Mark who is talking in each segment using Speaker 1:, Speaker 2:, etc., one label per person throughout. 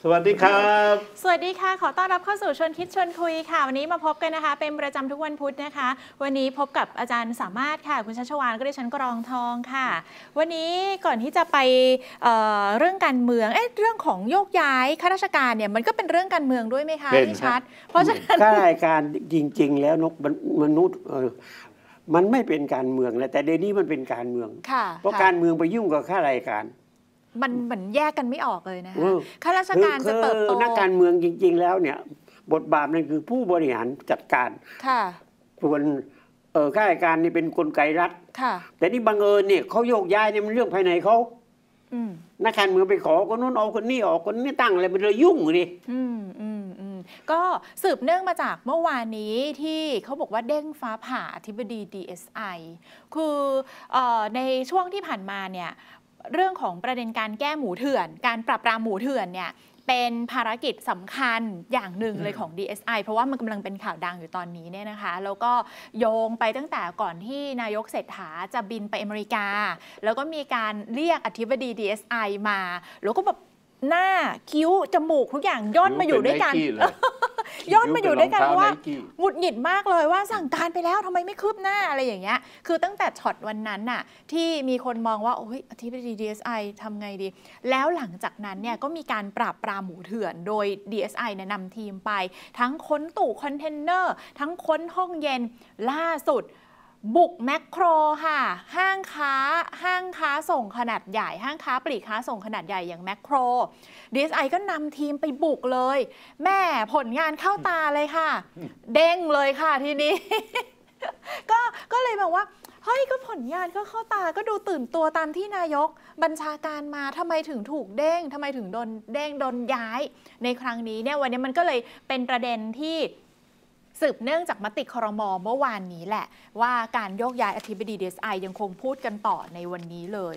Speaker 1: วัสดีครับ
Speaker 2: สวัสดีค่ะขอต้อนรับเข้าสู่ชวนคิดชวนคุยค่ะวันนี้มาพบกันนะคะเป็นประจำทุกวันพุธนะคะวันนี้พบกับอาจารย์สามารถค่ะคุณชัชวาลก็ดิฉันกรองทองค่ะวันนี้ก่อนที่จะไปเรื่องการเมืองเรื่องของโยกย้ายข้าราชการเนี่ยมันก็เป็นเรื่องการเมืองด้วยไหมคะพี่ชัดเพราะฉะนั้น
Speaker 3: ข้าราชการจริงๆแล้วมนุษย์มันไม่เป็นการเมืองแล้วแต่เดี๋ยวนี้มันเป็นการเมืองเพราะการเมืองไปยุ่งกับข้าราชการ
Speaker 2: มันเหมือนแยกกันไม่ออกเลยนะคะข้าราชการจะเติบโต
Speaker 3: นักการเมืองจริงๆแล้วเนี่ยบทบาทนั่นคือผู้บริหารจัดการส่วนข้าราชการนี่เป็นกลไกรัฐแต่นี่บังเอิญเนี่ยเขาโยกย้ายเนี่ยมันเรื่องภายในเขานักการเมืองไปขอคนนู้นเอาคนนี้ออกคนนี้ตั้งอะไรมันเลยยุ่งเลย
Speaker 2: ก็สืบเนื่องมาจากเมื่อวานนี้ที่เขาบอกว่าเด้งฟ้าผ่าอธิบดี DSI คือในช่วงที่ผ่านมาเนี่ยเรื่องของประเด็นการแก้หมูเถื่อนการปราบปรามหมูเถื่อนเนี่ยเป็นภารกิจสำคัญอย่างหนึ่งเลยของ DSI เพราะว่ามันกำลังเป็นข่าวดังอยู่ตอนนี้เนี่ยนะคะแล้วก็โยงไปตั้งแต่ก่อนที่นายกเศรษฐาจะบินไปอเมริกาแล้วก็มีการเรียกอธิบดี DSI มาแล้วก็แบบหน้าคิ้วจมูกทุกอย่างย่นมาอยู่ด้วยกันย่นมาอยู่ด้วยกันเพราะว่าหงุดหงิดมากเลยว่าสั่งการไปแล้วทำไมไม่คืบหน้าอะไรอย่างเงี้ยคือตั้งแต่ช็อตวันนั้นน่ะที่มีคนมองว่าโอ้ยอธิบดี DSI ทำไงดีแล้วหลังจากนั้นเนี่ยก็มีการปราบปรามหมูเถื่อนโดย DSI เนี่ยนำทีมไปทั้งค้นตู้คอนเทนเนอร์ทั้งค้นห้องเย็นล่าสุดบุกแมคโครค่ะห้างค้าส่งขนาดใหญ่ห้างค้าปลีกค้าส่งขนาดใหญ่อย่างแมคโคร DSI ก็นำทีมไปบุกเลยแม่ผลงานเข้าตาเลยค่ะเด้งเลยค่ะทีนี้ ก็เลยแบบว่าเฮ้ยก็ผลงานก็เข้าตาก็ดูตื่นตัวตามที่นายกบัญชาการมาทำไมถึงถูกเด้งทำไมถึงโดนเด้งโดนย้ายในครั้งนี้เนี่ยวันนี้มันก็เลยเป็นประเด็นที่สืบเนื่องจากมติครม.เมื่อวานนี้แหละว่าการโยกย้ายอธิบดี DSI ยังคงพูดกันต่อในวันนี้เลย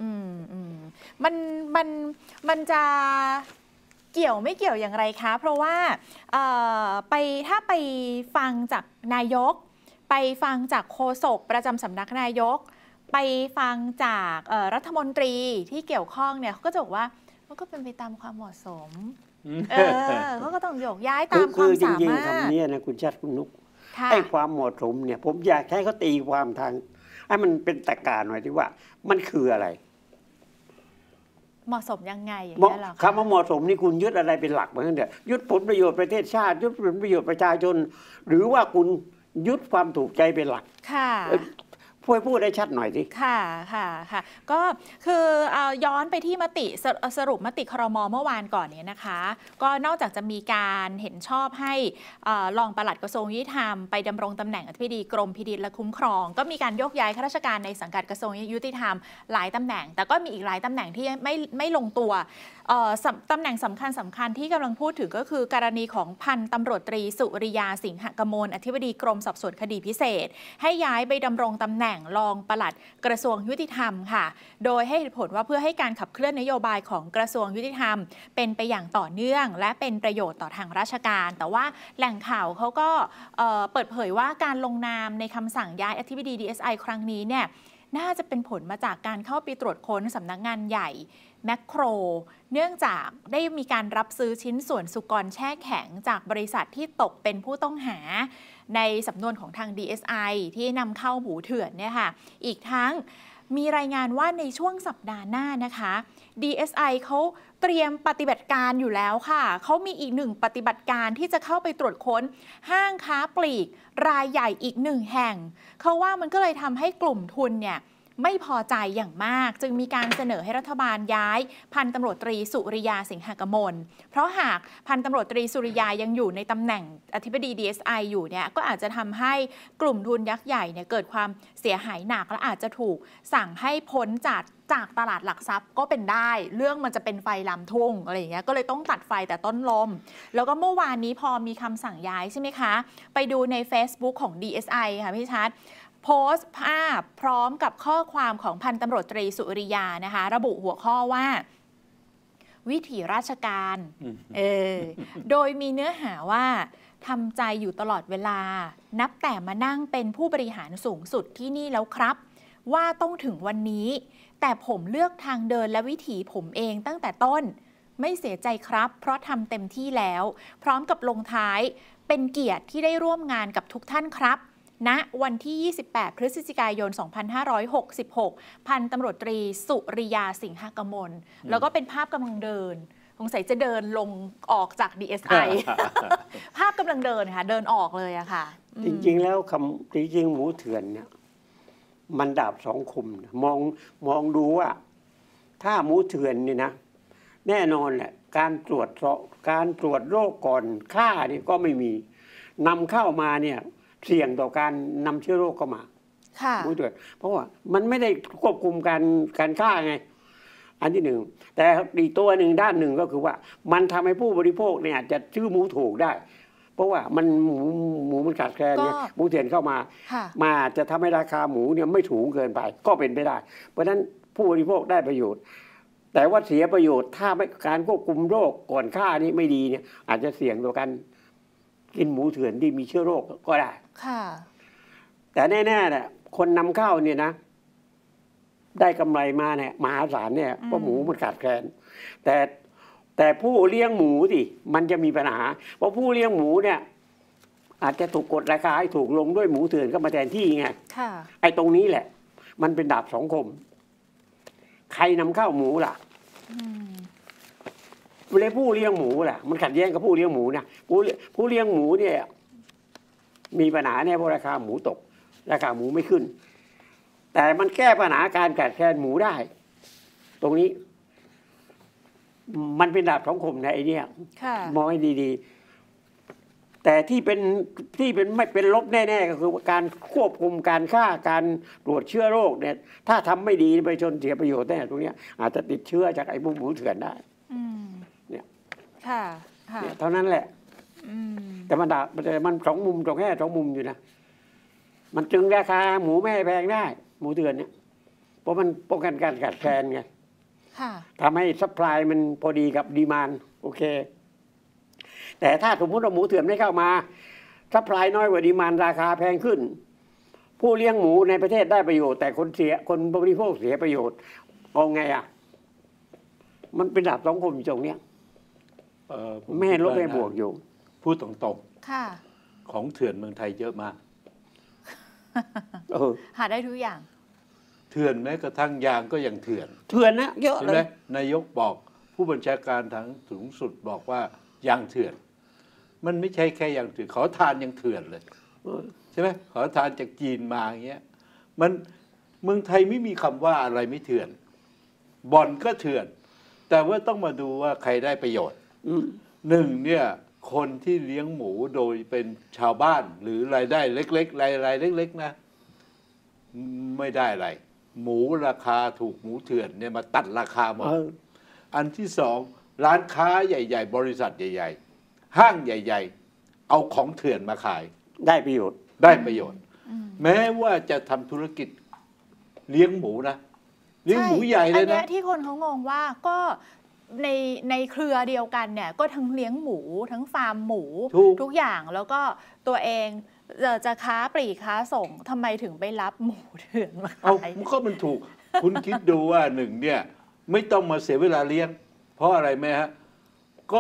Speaker 2: มันจะเกี่ยวไม่เกี่ยวอย่างไรคะเพราะว่าถ้าไปฟังจากนายกไปฟังจากโฆษกประจำสำนักนายกไปฟังจากรัฐมนตรีที่เกี่ยวข้องเนี่ยเขาก็จะบอกว่ามันก็เป็นไปตามความเหมาะสมเขาก็ต้องโยกย้ายตามความสามารถ
Speaker 3: คือจริงๆคำนี้นะคุณชัดคุณนุ๊กไอ้ความเหมาะสมเนี่ยผมอยากให้เขาตีความทางให้มันเป็นตรรกะหน่อยที่ว่ามันคืออะไร
Speaker 2: เหมาะสมยังไงอย่างนี้หรอ
Speaker 3: คำว่าเหมาะสมนี่คุณยึดอะไรเป็นหลักเหมือนกันเถอะยึดผลประโยชน์ประเทศชาติยึดผลประโยชน์ประชาชนหรือว่าคุณยึดความถูกใจเป็นหลัก
Speaker 2: ค่ะ
Speaker 3: พูดได้ชัดหน่อยสิ
Speaker 2: ค่ะก็คือย้อนไปที่มติสรุปมติครม.เมื่อวานก่อนเนี่ยนะคะก็นอกจากจะมีการเห็นชอบให้รองปลัดกระทรวงยุติธรรมไปดำรงตำแหน่งอธิบดีกรมพินิจและคุ้มครองก็มีการโยกย้ายข้าราชการในสังกัดกระทรวงยุติธรรมหลายตำแหน่งแต่ก็มีอีกหลายตำแหน่งที่ไม่ลงตัวตำแหน่งสำคัญที่กำลังพูดถึงก็คือกรณีของพันตำรวจตรีสุริยาสิงหกมลอธิบดีกรมสอบสวนคดีพิเศษให้ย้ายไปดำรงตำแหน่งรองปลัดกระทรวงยุติธรรมค่ะโดยให้เหตุผลว่าเพื่อให้การขับเคลื่อนนโยบายของกระทรวงยุติธรรมเป็นไปอย่างต่อเนื่องและเป็นประโยชน์ต่อทางราชการแต่ว่าแหล่งข่าวเขาก็เปิดเผยว่าการลงนามในคำสั่งย้ายอธิบดี DSI ครั้งนี้เนี่ยน่าจะเป็นผลมาจากการเข้าไปตรวจค้นสำนักงานใหญ่แมคโครเนื่องจากได้มีการรับซื้อชิ้นส่วนสุกรแช่แข็งจากบริษัทที่ตกเป็นผู้ต้องหาในสำนวนของทาง DSI ที่นำเข้าหมูเถื่อนเนี่ยค่ะอีกทั้งมีรายงานว่าในช่วงสัปดาห์หน้านะคะ DSI เขาเตรียมปฏิบัติการอยู่แล้วค่ะเขามีอีกหนึ่งปฏิบัติการที่จะเข้าไปตรวจค้นห้างค้าปลีกรายใหญ่อีกหนึ่งแห่งเขาว่ามันก็เลยทำให้กลุ่มทุนเนี่ยไม่พอใจอย่างมากจึงมีการเสนอให้รัฐบาลย้ายพันตำรวจตรีสุริยาสิงหกมลเพราะหากพันตำรวจตรีสุริยายังอยู่ในตำแหน่งอธิบดี DSI อยู่เนี่ยก็อาจจะทำให้กลุ่มทุนยักษ์ใหญ่เนี่ยเกิดความเสียหายหนักและอาจจะถูกสั่งให้พ้นจากตลาดหลักทรัพย์ก็เป็นได้เรื่องมันจะเป็นไฟลามทุ่งอะไรอย่างเงี้ยก็เลยต้องตัดไฟแต่ต้นลมแล้วก็เมื่อวานนี้พอมีคำสั่งย้ายใช่ไหมคะไปดูใน Facebook ของ DSI ค่ะพี่ชัดโพสต์ภาพพร้อมกับข้อความของพันตำรวจตรีสุริยานะคะระบุหัวข้อว่าวิถีราชการโดยมีเนื้อหาว่าทำใจอยู่ตลอดเวลานับแต่มานั่งเป็นผู้บริหารสูงสุดที่นี่แล้วครับว่าต้องถึงวันนี้แต่ผมเลือกทางเดินและวิถีผมเองตั้งแต่ต้นไม่เสียใจครับเพราะทำเต็มที่แล้วพร้อมกับลงท้ายเป็นเกียรติที่ได้ร่วมงานกับทุกท่านครับณวันที่ 28 พฤศจิกายน 2566 พันตำรวจตรีสุริยาสิงหกมลแล้วก็เป็นภาพกำลังเดินสงสัยจะเดินลงออกจาก DSI ภาพกำลังเดินค่ะเดินออกเลยอะค่ะ
Speaker 3: จริงๆแล้วจริงๆหมูเถื่อนเนี่ยมันดาบสองคมนะมองดูว่าถ้าหมูเถื่อนนี่นะแน่นอนแหละการตรวจโรคก่อนฆ่านี่ก็ไม่มีนำเข้ามาเนี่ยเสี่ยงต่อการนำเชื้อโรคเข้ามาหมูเถื่อนเพราะว่ามันไม่ได้ควบคุมการฆ่าไงอันที่หนึ่งแต่อีกตัวหนึ่งด้านหนึ่งก็คือว่ามันทำให้ผู้บริโภคเนี่ยจะซื้อหมูถูกได้ เพราะว่ามันหมูมันขาดแคลนเนี่ยหมูเถื่อนเข้ามาจะทำให้ราคาหมูเนี่ยไม่ถูกเกินไปก็เป็นไปได้เพราะฉะนั้นผู้บริโภคได้ประโยชน์แต่ว่าเสียประโยชน์ถ้าไม่การควบคุมโรคก่อนฆ่านี้ไม่ดีเนี่ยอาจจะเสี่ยงต่อการกินหมูเถื่อนที่มีเชื้อโรคก็ได้แต่แน่ๆเนี่ยคนนำเข้าเนี่ยนะได้กำไรมาเนี่ยมหาศาลเนี่ยเพราะหมูมันขาดแคลนแต่ผู้เลี้ยงหมูสิมันจะมีปัญหาเพราะผู้เลี้ยงหมูเนี่ยอาจจะถูกกดราคาให้ถูกลงด้วยหมูเถื่อนก็มาแทนที่ไงไอ้ตรงนี้แหละมันเป็นดาบสองคมใครนำเข้าหมูล่ะเวลาผู้เลี้ยงหมูล่ะมันขัดแย้งกับผู้เลี้ยงหมูนะผู้เลี้ยงหมูเนี่ยมีปัญหาเนี่ยเพราะราคาหมูตกราคาหมูไม่ขึ้นแต่มันแก้ปัญหาการขาดแคลนหมูได้ตรงนี้มันเป็นดาบสองคมนะไอ้นี่มองให้ดีๆแต่ที่เป็นไม่เป็นลบแน่ๆก็คือการควบคุมการฆ่าการตรวจเชื้อโรคเนี่ยถ้าทำไม่ดีไปจนเสียประโยชน์แน่ตรงนี้อาจจะติดเชื้อจากไอ้พวกหมูเถื่อนได้เนี่ยเท่านั้นแหละแต่มันสองมุมสองแง่สองมุมอยู่นะมันจึงราคาหมูแม่แพงได้หมูเถื่อนเนี่ยเพราะมันป้องกันการขาดแคลนไงทำให้ซัพพลายมันพอดีกับดีมานด์โอเคแต่ถ้าสมมติว่าหมูเถื่อนไม่เข้ามาซัพพลายน้อยกว่าดีมานด์ราคาแพงขึ้นผู้เลี้ยงหมูในประเทศได้ประโยชน์แต่คนบริโภคเสียประโยชน์เอาไงอ่ะมันเป็นดาบสองคมอยู่ตรงเนี้ยไม่ให้ลบให้บวกอยู่
Speaker 1: พูดตรงๆของเถื่อนเมืองไทยเยอะมาก
Speaker 2: หาได้ทุกอย่าง
Speaker 1: เถื่อนแม้กระทั่งยางก็ยังเถื่อน
Speaker 3: นะเยอะเลย
Speaker 1: นายกบอกผู้บัญชาการทางสูงสุดบอกว่ายางเถื่อนมันไม่ใช่แค่ยางเถื่อนขอทานยังเถื่อนเลยใช่ไหมขอทานจากจีนมาอย่างเงี้ยมันเมืองไทยไม่มีคำว่าอะไรไม่เถื่อนบ่อนก็เถื่อนแต่ว่าต้องมาดูว่าใครได้ประโยชน์หนึ่งเนี่ยคนที่เลี้ยงหมูโดยเป็นชาวบ้านหรือรายได้เล็กๆรายเล็กๆนะไม่ได้อะไรหมูราคาถูกหมูเถื่อนเนี่ยมาตัดราคาหมดอันที่สองร้านค้าใหญ่ๆบริษัทใหญ่ๆห้างใหญ่ๆเอาของเถื่อนมาขาย
Speaker 3: ได้ประโยชน์
Speaker 1: แม้ว่าจะทำธุรกิจเลี้ยงหมูนะเลี้ยงหมูใหญ่เลยนะอันนี้
Speaker 2: ที่คนเขางงว่าก็ในเครือเดียวกันเนี่ยก็ทั้งเลี้ยงหมูทั้งฟาร์มหมูทุกอย่างแล้วก็ตัวเองจะค้าปลีกค้าส่งทำไมถึงไปรับหมูเถื่อนมาขาย
Speaker 1: ก็มันถูก คุณคิดดูว่าหนึ่งเนี่ยไม่ต้องมาเสียเวลาเลี้ยงเพราะอะไรไหมฮะก็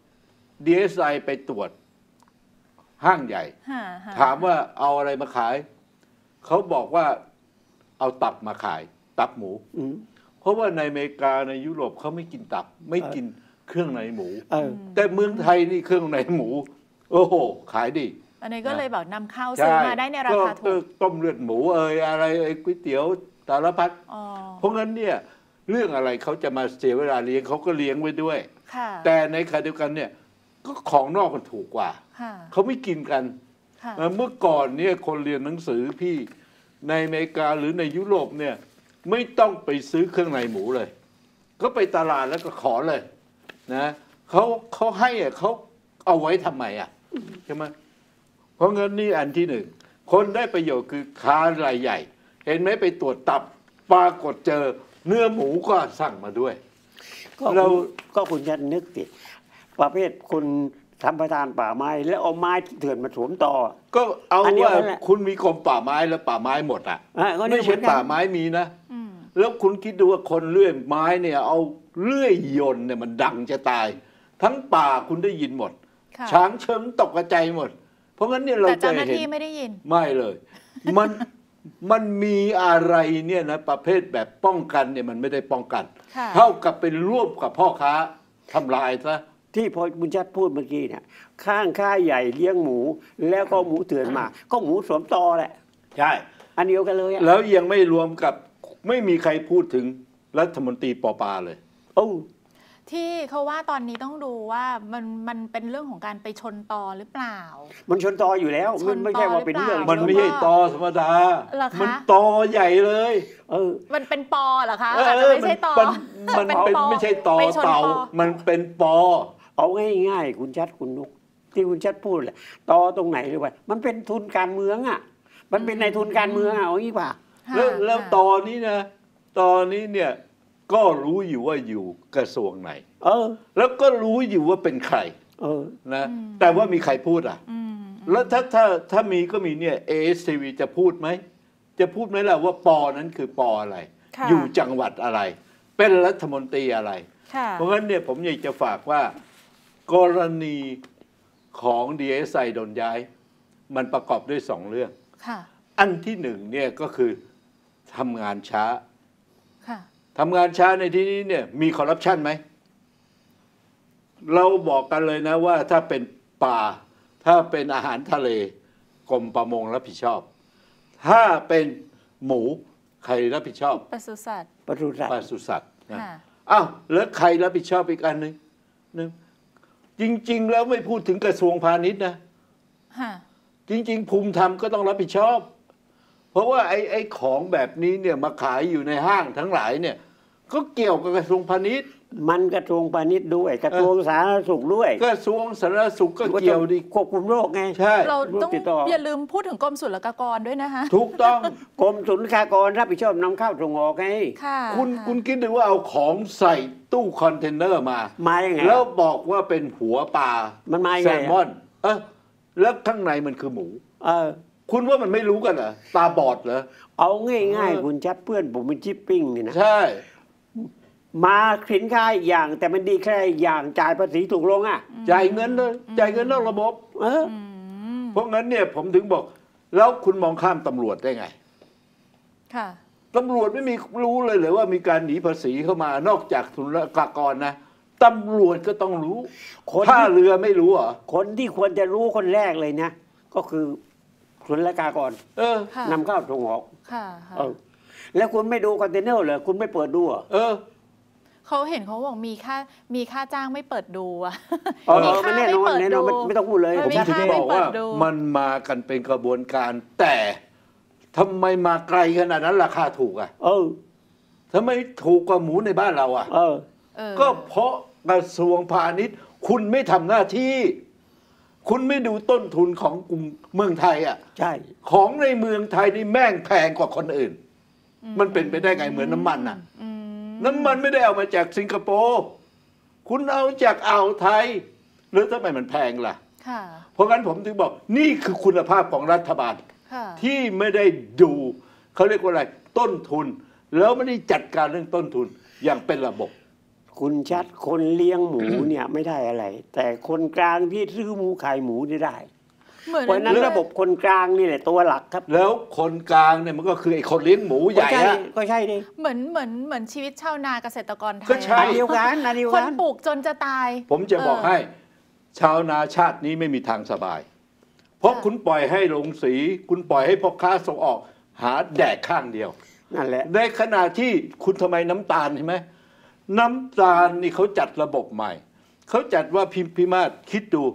Speaker 1: DSI ไปตรวจห้างใหญ่ถามว่าเอาอะไรมาขายเขาบอกว่าเอาตับมาขายตับหมูเพราะว่าในอเมริกาในยุโรปเขาไม่กินตับไม่กินเครื่องในหมูแต่เมืองไทยนี่เครื่องในหมูโอ้โหขายดี
Speaker 2: อันนี้ก็เลยแบบนำเข้าซื้อมาได้ในราคาถูก
Speaker 1: ต้มเลือดหมูอะไรก๋วยเตี๋ยวสารพัดเพราะงั้นเนี่ยเรื่องอะไรเขาจะมาเสียเวลาเลี้ยงเขาก็เลี้ยงไว้ด้วยแต่ในขณะเดียวกันเนี่ยก็ของนอกมันถูกกว่าเขาไม่กินกันเมื่อก่อนเนี่ยคนเรียนหนังสือพี่ในอเมริกาหรือในยุโรปเนี่ยไม่ต้องไปซื้อเครื่องในหมูเลยก็ไปตลาดแล้วก็ขอเลยนะเขาให้เขาเอาไว้ทำไมใช่ไหมเพราะงั้นนี่อันที่หนึ่งคนได้ประโยชน์คือค้ารายใหญ่เห็นไหมไปตรวจตับปรากฏเจอเนื้อหมูก็สั่งมาด้วย
Speaker 3: ก็คุณจะนึกติประเภทคุณทำประธานป่าไม้แล้วเอาไม้เถื่อนมาสวมต่อ
Speaker 1: ก็เอาว่าคุณมีกรมป่าไม้แล้วป่าไม้หมดไม่ใช่ป่าไม้มีนะแล้วคุณคิดดูว่าคนเลื่อยไม้เนี่ยเอาเลื่อยยนต์เนี่ยมันดังจะตาย ทั้งป่าคุณได้ยินหมด ช้างเชิงตกกระจายหมด เพราะงั้นเนี่ยเราจะเห็นแต่เจ้าหน้าที่
Speaker 2: ไม่ได้ยิน
Speaker 1: ไม่เลยมันมีอะไรเนี่ยนะประเภทแบบป้องกันเนี่ยมันไม่ได้ป้องกันเท่ากับเป็นร่วมกับพ่อค้าทำลายซะ
Speaker 3: ที่พอบุญชัดพูดเมื่อกี้เนี่ยข้างค่ายใหญ่เลี้ยงหมูแล้วก็หมูเถื่อนมาก็หมูสวมตอแหละ
Speaker 1: ใช่
Speaker 3: อันเดียวกันเลย
Speaker 1: แล้วยังไม่รวมกับไม่มีใครพูดถึงรัฐมนตรีปปาเลย
Speaker 2: ที่เขาว่าตอนนี้ต้องดูว่ามันเป็นเรื่องของการไปชนตอหรือเปล่า
Speaker 3: มันชนตออยู่แล้วมันไม่ใช่ว่าเป็นเรื่อง
Speaker 1: มันไม่ใช่ตอธรรมดามันตอใหญ่เลย
Speaker 2: มันเป็นปอเหรอคะอาจจะไม่ใช่ตอ
Speaker 1: มันเป็นไม่ใช่ตอเต่ามันเป็นปอ
Speaker 3: เอาง่ายๆคุณชัดคุณนุกที่คุณชัดพูดแหละตอตรงไหนหรือว่ามันเป็นทุนการเมืองอ่ะมันเป็นในทุนการเมืองเอางี้ป่ะ
Speaker 1: แล้วตอนนี้นะตอนนี้เนี่ยก็รู้อยู่ว่าอยู่กระทรวงไหนแล้วก็รู้อยู่ว่าเป็นใครนะแต่ว่ามีใครพูดอ่ะแล้วถ้ามีก็มีเนี่ย ASTV จะพูดไหมจะพูดไหมล่ะว่าปอนั้นคือปออะไรอยู่จังหวัดอะไรเป็นรัฐมนตรีอะไรเพราะงั้นเนี่ยผมอยากจะฝากว่ากรณีของ DSI โดนย้ายมันประกอบด้วย2เรื่องอันที่หนึ่งเนี่ยก็คือทำงานช้าทำงานช้าในที่นี้เนี่ยมีคอร์รัปชันไหมเราบอกกันเลยนะว่าถ้าเป็นป่าถ้าเป็นอาหารทะเลกรมประมงรับผิดชอบถ้าเป็นหมูใครรับผิดชอบ
Speaker 2: ปศุสัตว์
Speaker 1: ปศุสัตว์นะอ้าวแล้วใครรับผิดชอบอีกอันหนึ่งจริงๆแล้วไม่พูดถึงกระทรวงพาณิชย์นะจริงๆภูมิธรรมก็ต้องรับผิดชอบเพราะว่าไอ้ของแบบนี้เนี่ยมาขายอยู่ในห้างทั้งหลายเนี่ยก็เกี่ยวกับกระทรวงพาณิชย์
Speaker 3: มันกระทรวงพาณิชย์ด้วยกระทรวงสาธารณสุขด้วย
Speaker 1: กระทรวงสาธารณสุขก็เกี่ยวดิ
Speaker 3: ควบคุมโรคไง
Speaker 1: ใช่
Speaker 2: เราต้องอย่าลืมพูดถึงกรมศุลกากรด้วยนะคะ
Speaker 1: ถูกต้อง
Speaker 3: กรมศุลกากรรับผิดชอบนำเข้าส่งออกไง
Speaker 1: คุณคิดดูว่าเอาของใส่ตู้คอนเทนเนอร์มา
Speaker 3: ยังไง
Speaker 1: แล้วบอกว่าเป็นหัวปลา
Speaker 3: มันมา
Speaker 1: แซลมอนแล้วข้างในมันคือหมูคุณว่ามันไม่รู้กันเหรอตาบอดเหรอ
Speaker 3: เอาง่ายๆคุณชัดเพื่อนผมเป็นชิปปิ้งนี่นะ
Speaker 1: ใช่
Speaker 3: มาสินค้าอย่างแต่มันดีแค่อย่างจ่ายภาษีถูกลง
Speaker 1: จ่ายเงินเลยจ่ายเงินนอกระบบเพราะงั้นเนี่ยผมถึงบอกแล้วคุณมองข้ามตำรวจได้ไงตำรวจไม่มีรู้เลยหรือว่ามีการหนีภาษีเข้ามานอกจากศุลกากรนะตำรวจก็ต้องรู้ท่าเรือไม่รู้เหรอ
Speaker 3: คนที่ควรจะรู้คนแรกเลยนะก็คือศุลกากรนำเข้าส่งออกแล้วคุณไม่ดูคอนเทนเนอร์เลยคุณไม่เปิดดู
Speaker 2: เขาเห็นเขาบอกมีค่าจ้างไม่เปิดดู
Speaker 3: มีค่าไม่เปิดดูไม่ต้องพูดเลย
Speaker 1: ผมถึงบอกว่ามันมากันเป็นกระบวนการแต่ทำไมมาไกลขนาดนั้นราคาถูกทำไมถูกกว่าหมูในบ้านเราก็เพราะกระทรวงพาณิชย์คุณไม่ทำหน้าที่คุณไม่ดูต้นทุนของกรุงเมืองไทย
Speaker 3: ใช่
Speaker 1: ของในเมืองไทยนี่แม่งแพงกว่าคนอื่นมันเป็นไปได้ไงเหมือนน้ำมันน้ำมันไม่ได้เอามาจากสิงคโปร์คุณเอาจากอ่าวไทยหรือทำไมมันแพงล่ะเพราะงั้นผมถึงบอกนี่คือคุณภาพของรัฐบาลที่ไม่ได้ดูเขาเรียกว่าอะไรต้นทุนแล้วไม่ได้จัดการเรื่องต้นทุนอย่างเป็นระบบ
Speaker 3: คุณชัดคนเลี้ยงหมูเนี่ยไม่ได้อะไรแต่คนกลางที่ซื้อหมูขายหมูได้เพราะนั้นระบบคนกลางนี่แหละตัวหลักครับ
Speaker 1: แล้วคนกลางเนี่ยมันก็คือไอ้คนเลี้ยงหมูใหญ่
Speaker 3: ก็ใช่ดิ
Speaker 2: เหมือนชีวิตชาวนาเกษตรกรไทย
Speaker 1: ก็ใช่
Speaker 3: เดียวกัน
Speaker 2: คนปลูกจนจะตาย
Speaker 1: ผมจะบอกให้ชาวนาชาตินี้ไม่มีทางสบายเพราะคุณปล่อยให้โรงสีคุณปล่อยให้พ่อค้าส่งออกหาแดกข้างเดียว
Speaker 3: นั่นแหละ
Speaker 1: ในขณะที่คุณทำไมน้ำตาลใช่ไหมน้ำตาลนี่เขาจัดระบบใหม่เขาจัดว่าพิมาศคิดดู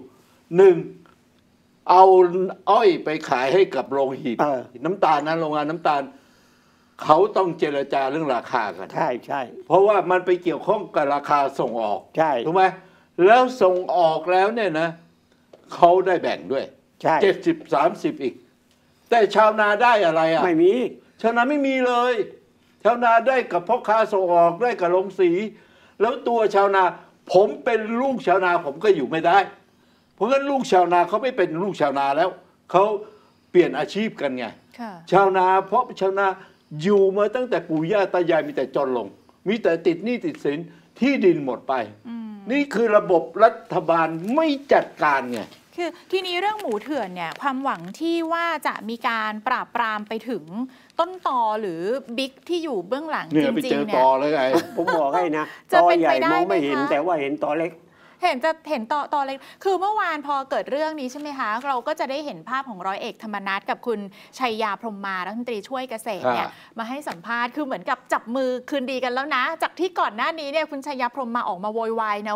Speaker 1: 1เอาอ้อยไปขายให้กับโรงหีบน้ำตาลนั้นโรงงานน้ำตาลเขาต้องเจรจาเรื่องราคากัน
Speaker 3: ใช่
Speaker 1: เพราะว่ามันไปเกี่ยวข้องกับราคาส่งออก
Speaker 3: ใช่
Speaker 1: ถูกไหมแล้วส่งออกแล้วเนี่ยนะเขาได้แบ่งด้วย70-30อีกแต่ชาวนาได้อะไร
Speaker 3: ไม่มี
Speaker 1: ชาวนาไม่มีเลยชาวนาได้กับพ่อค้าส่งออกได้กับโรงสีแล้วตัวชาวนาผมเป็นลูกชาวนาผมก็อยู่ไม่ได้เพราะงั้นลูกชาวนาเขาไม่เป็นลูกชาวนาแล้วเขาเปลี่ยนอาชีพกันไงชาวนาเพราะชาวนาอยู่มาตั้งแต่ปู่ย่าตายายมีแต่จนลงมีแต่ติดหนี้ติดสินที่ดินหมดไปนี่คือระบบรัฐบาลไม่จัดการไง
Speaker 2: คือทีนี้เรื่องหมูเถื่อนเนี่ยความหวังที่ว่าจะมีการปราบปรามไปถึงต้นตอหรือบิ๊กที่อยู่เบื้องหลังจริงๆเนี่ย
Speaker 1: ตอเลยไง
Speaker 3: ผมบอกให้นะตอใหญ่มองไม่เห็นแต่ว่าเห็นตอเล็ก
Speaker 2: เห็นตอเล็กคือเมื่อวานพอเกิดเรื่องนี้ใช่ไหมคะเราก็จะได้เห็นภาพของร้อยเอกธรรมนัสกับคุณชัยยาพรหมมารัฐมนตรีช่วยเกษตรเนี่ยมาให้สัมภาษณ์คือเหมือนกับจับมือคืนดีกันแล้วนะจากที่ก่อนหน้านี้เนี่ยคุณชัยยาพรหมมาออกมาโวยวายนะ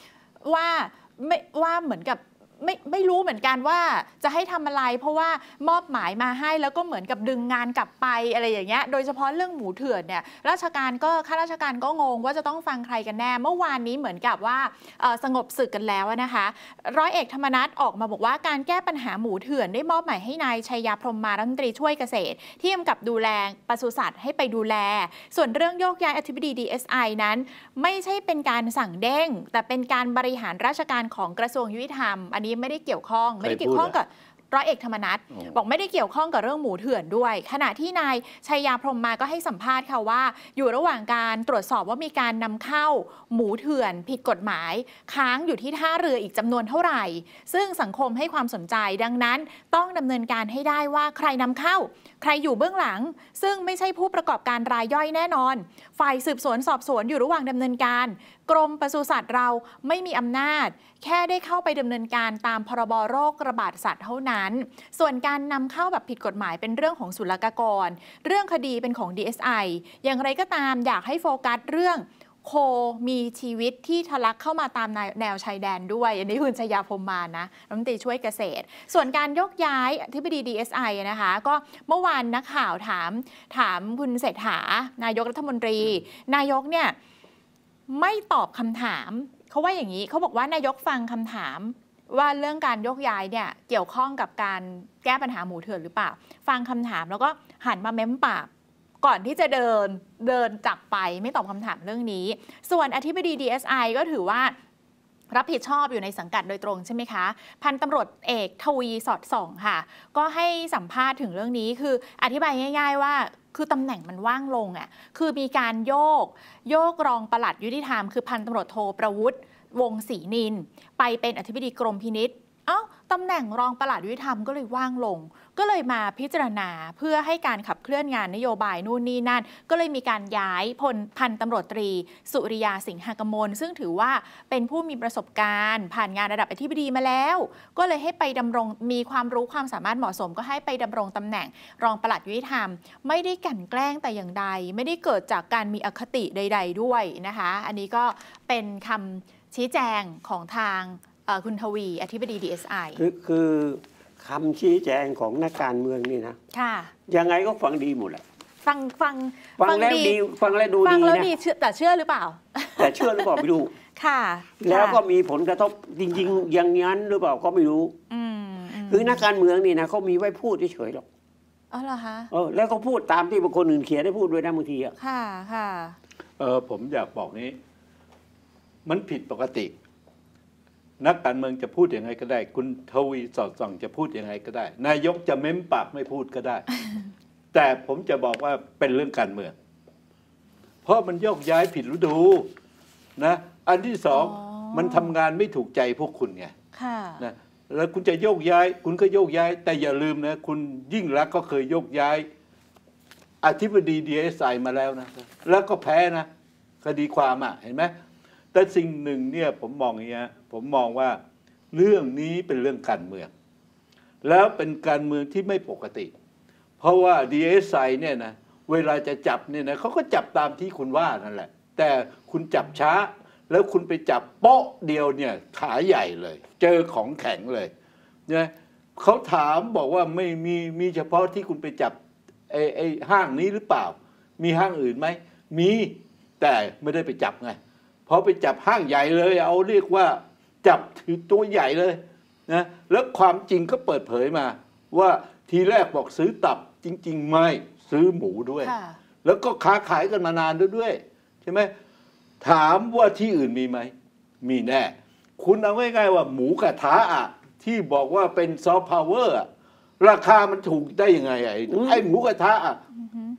Speaker 2: ว่าเหมือนกับไม่รู้เหมือนกันว่าจะให้ทำอะไรเพราะว่ามอบหมายมาให้แล้วก็เหมือนกับดึงงานกลับไปอะไรอย่างเงี้ยโดยเฉพาะเรื่องหมูเถื่อนเนี่ยข้าราชการก็งงว่าจะต้องฟังใครกันแน่เมื่อวานนี้เหมือนกับว่าสงบศึกกันแล้วนะคะร้อยเอกธรรมนัสออกมาบอกว่าการแก้ปัญหาหมูเถื่อนได้มอบหมายให้นายชัยยาพรหมมารัฐมนตรีช่วยเกษตรที่กำกับดูแลปศุสัตว์ให้ไปดูแลส่วนเรื่องโยกย้ายอธิบดี DSI นั้นไม่ใช่เป็นการสั่งเด้งแต่เป็นการบริหารราชการของกระทรวงยุติธรรมอันนี้ไม่ได้เกี่ยวข้องกับร้อยเอกธรรมนัสบอกไม่ได้เกี่ยวข้องกับเรื่องหมูเถื่อนด้วยขณะที่นายชัยยาพรหมมาก็ให้สัมภาษณ์ค่ะว่าอยู่ระหว่างการตรวจสอบว่ามีการนำเข้าหมูเถื่อนผิดกฎหมายค้างอยู่ที่ท่าเรืออีกจำนวนเท่าไหร่ซึ่งสังคมให้ความสนใจดังนั้นต้องดำเนินการให้ได้ว่าใครนำเข้าใครอยู่เบื้องหลังซึ่งไม่ใช่ผู้ประกอบการรายย่อยแน่นอนฝ่ายสืบสวนสอบสวนอยู่ระหว่างดำเนินการกรมปศุสัตว์เราไม่มีอำนาจแค่ได้เข้าไปดำเนินการตามพรบโรคระบาดสัตว์เท่านั้นส่วนการนำเข้าแบบผิดกฎหมายเป็นเรื่องของศุลกากรเรื่องคดีเป็นของ DSI อย่างไรก็ตามอยากให้โฟกัสเรื่องโคมีชีวิตที่ทะลักเข้ามาตามแนวชายแดนด้วยอันนี้คุณชัยยาพรหมมานะรัฐมนตรีช่วยเกษตรส่วนการยกย้ายอธิบดี DSI นะคะก็เมื่อวานนักข่าวถามคุณเศรษฐานายกรัฐมนตรีนายกเนี่ยไม่ตอบคำถามเขาว่าอย่างนี้เขาบอกว่านายกฟังคำถามว่าเรื่องการยกย้ายเนี่ยเกี่ยวข้องกับการแก้ปัญหาหมูเถื่อนหรือเปล่าฟังคำถามแล้วก็หันมาเม้มปากก่อนที่จะเดินจากไปไม่ตอบคำถามเรื่องนี้ส่วนอธิบดี DSI ก็ถือว่ารับผิดชอบอยู่ในสังกัดโดยตรงใช่ไหมคะพันตำรวจเอกทวีสอดส่องค่ะก็ให้สัมภาษณ์ถึงเรื่องนี้คืออธิบายง่ายๆว่าคือตำแหน่งมันว่างลงอ่ะคือมีการโยกรองปลัดยุติธรรมคือพันตำรวจโทประวุฒิวงศ์ศรีนินไปเป็นอธิบดีกรมพินิจตำแหน่งรองปลัดยุติธรรมก็เลยว่างลงก็เลยมาพิจารณาเพื่อให้การขับเคลื่อนงานนโยบายนู่นนี่นั่นก็เลยมีการย้ายพันตำรวจตรีสุริยาสิงหกมลซึ่งถือว่าเป็นผู้มีประสบการณ์ผ่านงานระดับอธิบดีมาแล้วก็เลยให้ไปดำรงมีความรู้ความสามารถเหมาะสมก็ให้ไปดำรงตำแหน่งรองปลัดยุติธรรมไม่ได้กลั่นแกล้งแต่อย่างใดไม่ได้เกิดจากการมีอคติใดๆด้วยนะคะอันนี้ก็เป็นคำชี้แจงของทางคุณทวีอธิบดี DSI
Speaker 3: คือคำชี้แจงของนักการเมืองนี่นะค่ะยังไงก็ฟังดีหมดแหละฟังแล้วดีฟังแล้วดูดีนะฟังแล้วดี
Speaker 2: แต่เชื่อหรือเปล่า
Speaker 3: แต่เชื่อหรือเปล่าไม่รู้ค่ะแล้วก็มีผลกระทบจริงๆอย่างนั้นหรือเปล่าก็ไม่รู้คือนักการเมืองนี่นะเขามีไว้พูดเฉยๆหรอก
Speaker 2: อ๋อเหรอคะ
Speaker 3: แล้วก็พูดตามที่บางคนอื่นเขียนได้พูดด้วยนะบางทีอ่ะ
Speaker 2: ค่ะ
Speaker 1: ผมอยากบอกนี้มันผิดปกตินักการเมืองจะพูดยังไงก็ได้คุณทวีสอดส่องจะพูดยังไงก็ได้นายกจะเม้มปากไม่พูดก็ได้ แต่ผมจะบอกว่าเป็นเรื่องการเมืองเพราะมันโยกย้ายผิดฤดูนะอันที่สองมันทำงานไม่ถูกใจพวกคุณไงนะแล้วคุณจะโยกย้ายคุณก็โยกย้ายแต่อย่าลืมนะคุณยิ่งรักก็เคยโยกย้ายอธิบดี DSI มาแล้วนะแล้วก็แพ้นะคดีความเห็นไหมแต่สิ่งหนึ่งเนี่ยผมมองอย่างนี้ผมมองว่าเรื่องนี้เป็นเรื่องการเมืองแล้วเป็นการเมืองที่ไม่ปกติเพราะว่า DSI เนี่ยนะเวลาจะจับเนี่ยนะเขาก็จับตามที่คุณว่านั่นแหละแต่คุณจับช้าแล้วคุณไปจับโป๊ะเดียวเนี่ยขาใหญ่เลยเจอของแข็งเลยเนี่ยเขาถามบอกว่าไม่มีเฉพาะที่คุณไปจับไอ้ห้างนี้หรือเปล่ามีห้างอื่นไหมมีแต่ไม่ได้ไปจับไงพอไปจับห้างใหญ่เลยเอาเรียกว่าจับถือตัวใหญ่เลยนะแล้วความจริงก็เปิดเผยมาว่าทีแรกบอกซื้อตับจริงๆไม่ซื้อหมูด้วยแล้วก็ค้าขายกันมานานด้วยใช่ไหมถามว่าที่อื่นมีไหมมีแน่คุณเอาง่ายๆว่าหมูกระทะที่บอกว่าเป็นซอฟต์พาวเวอร์ราคามันถูกได้ยังไงไอ้หมูกระทะ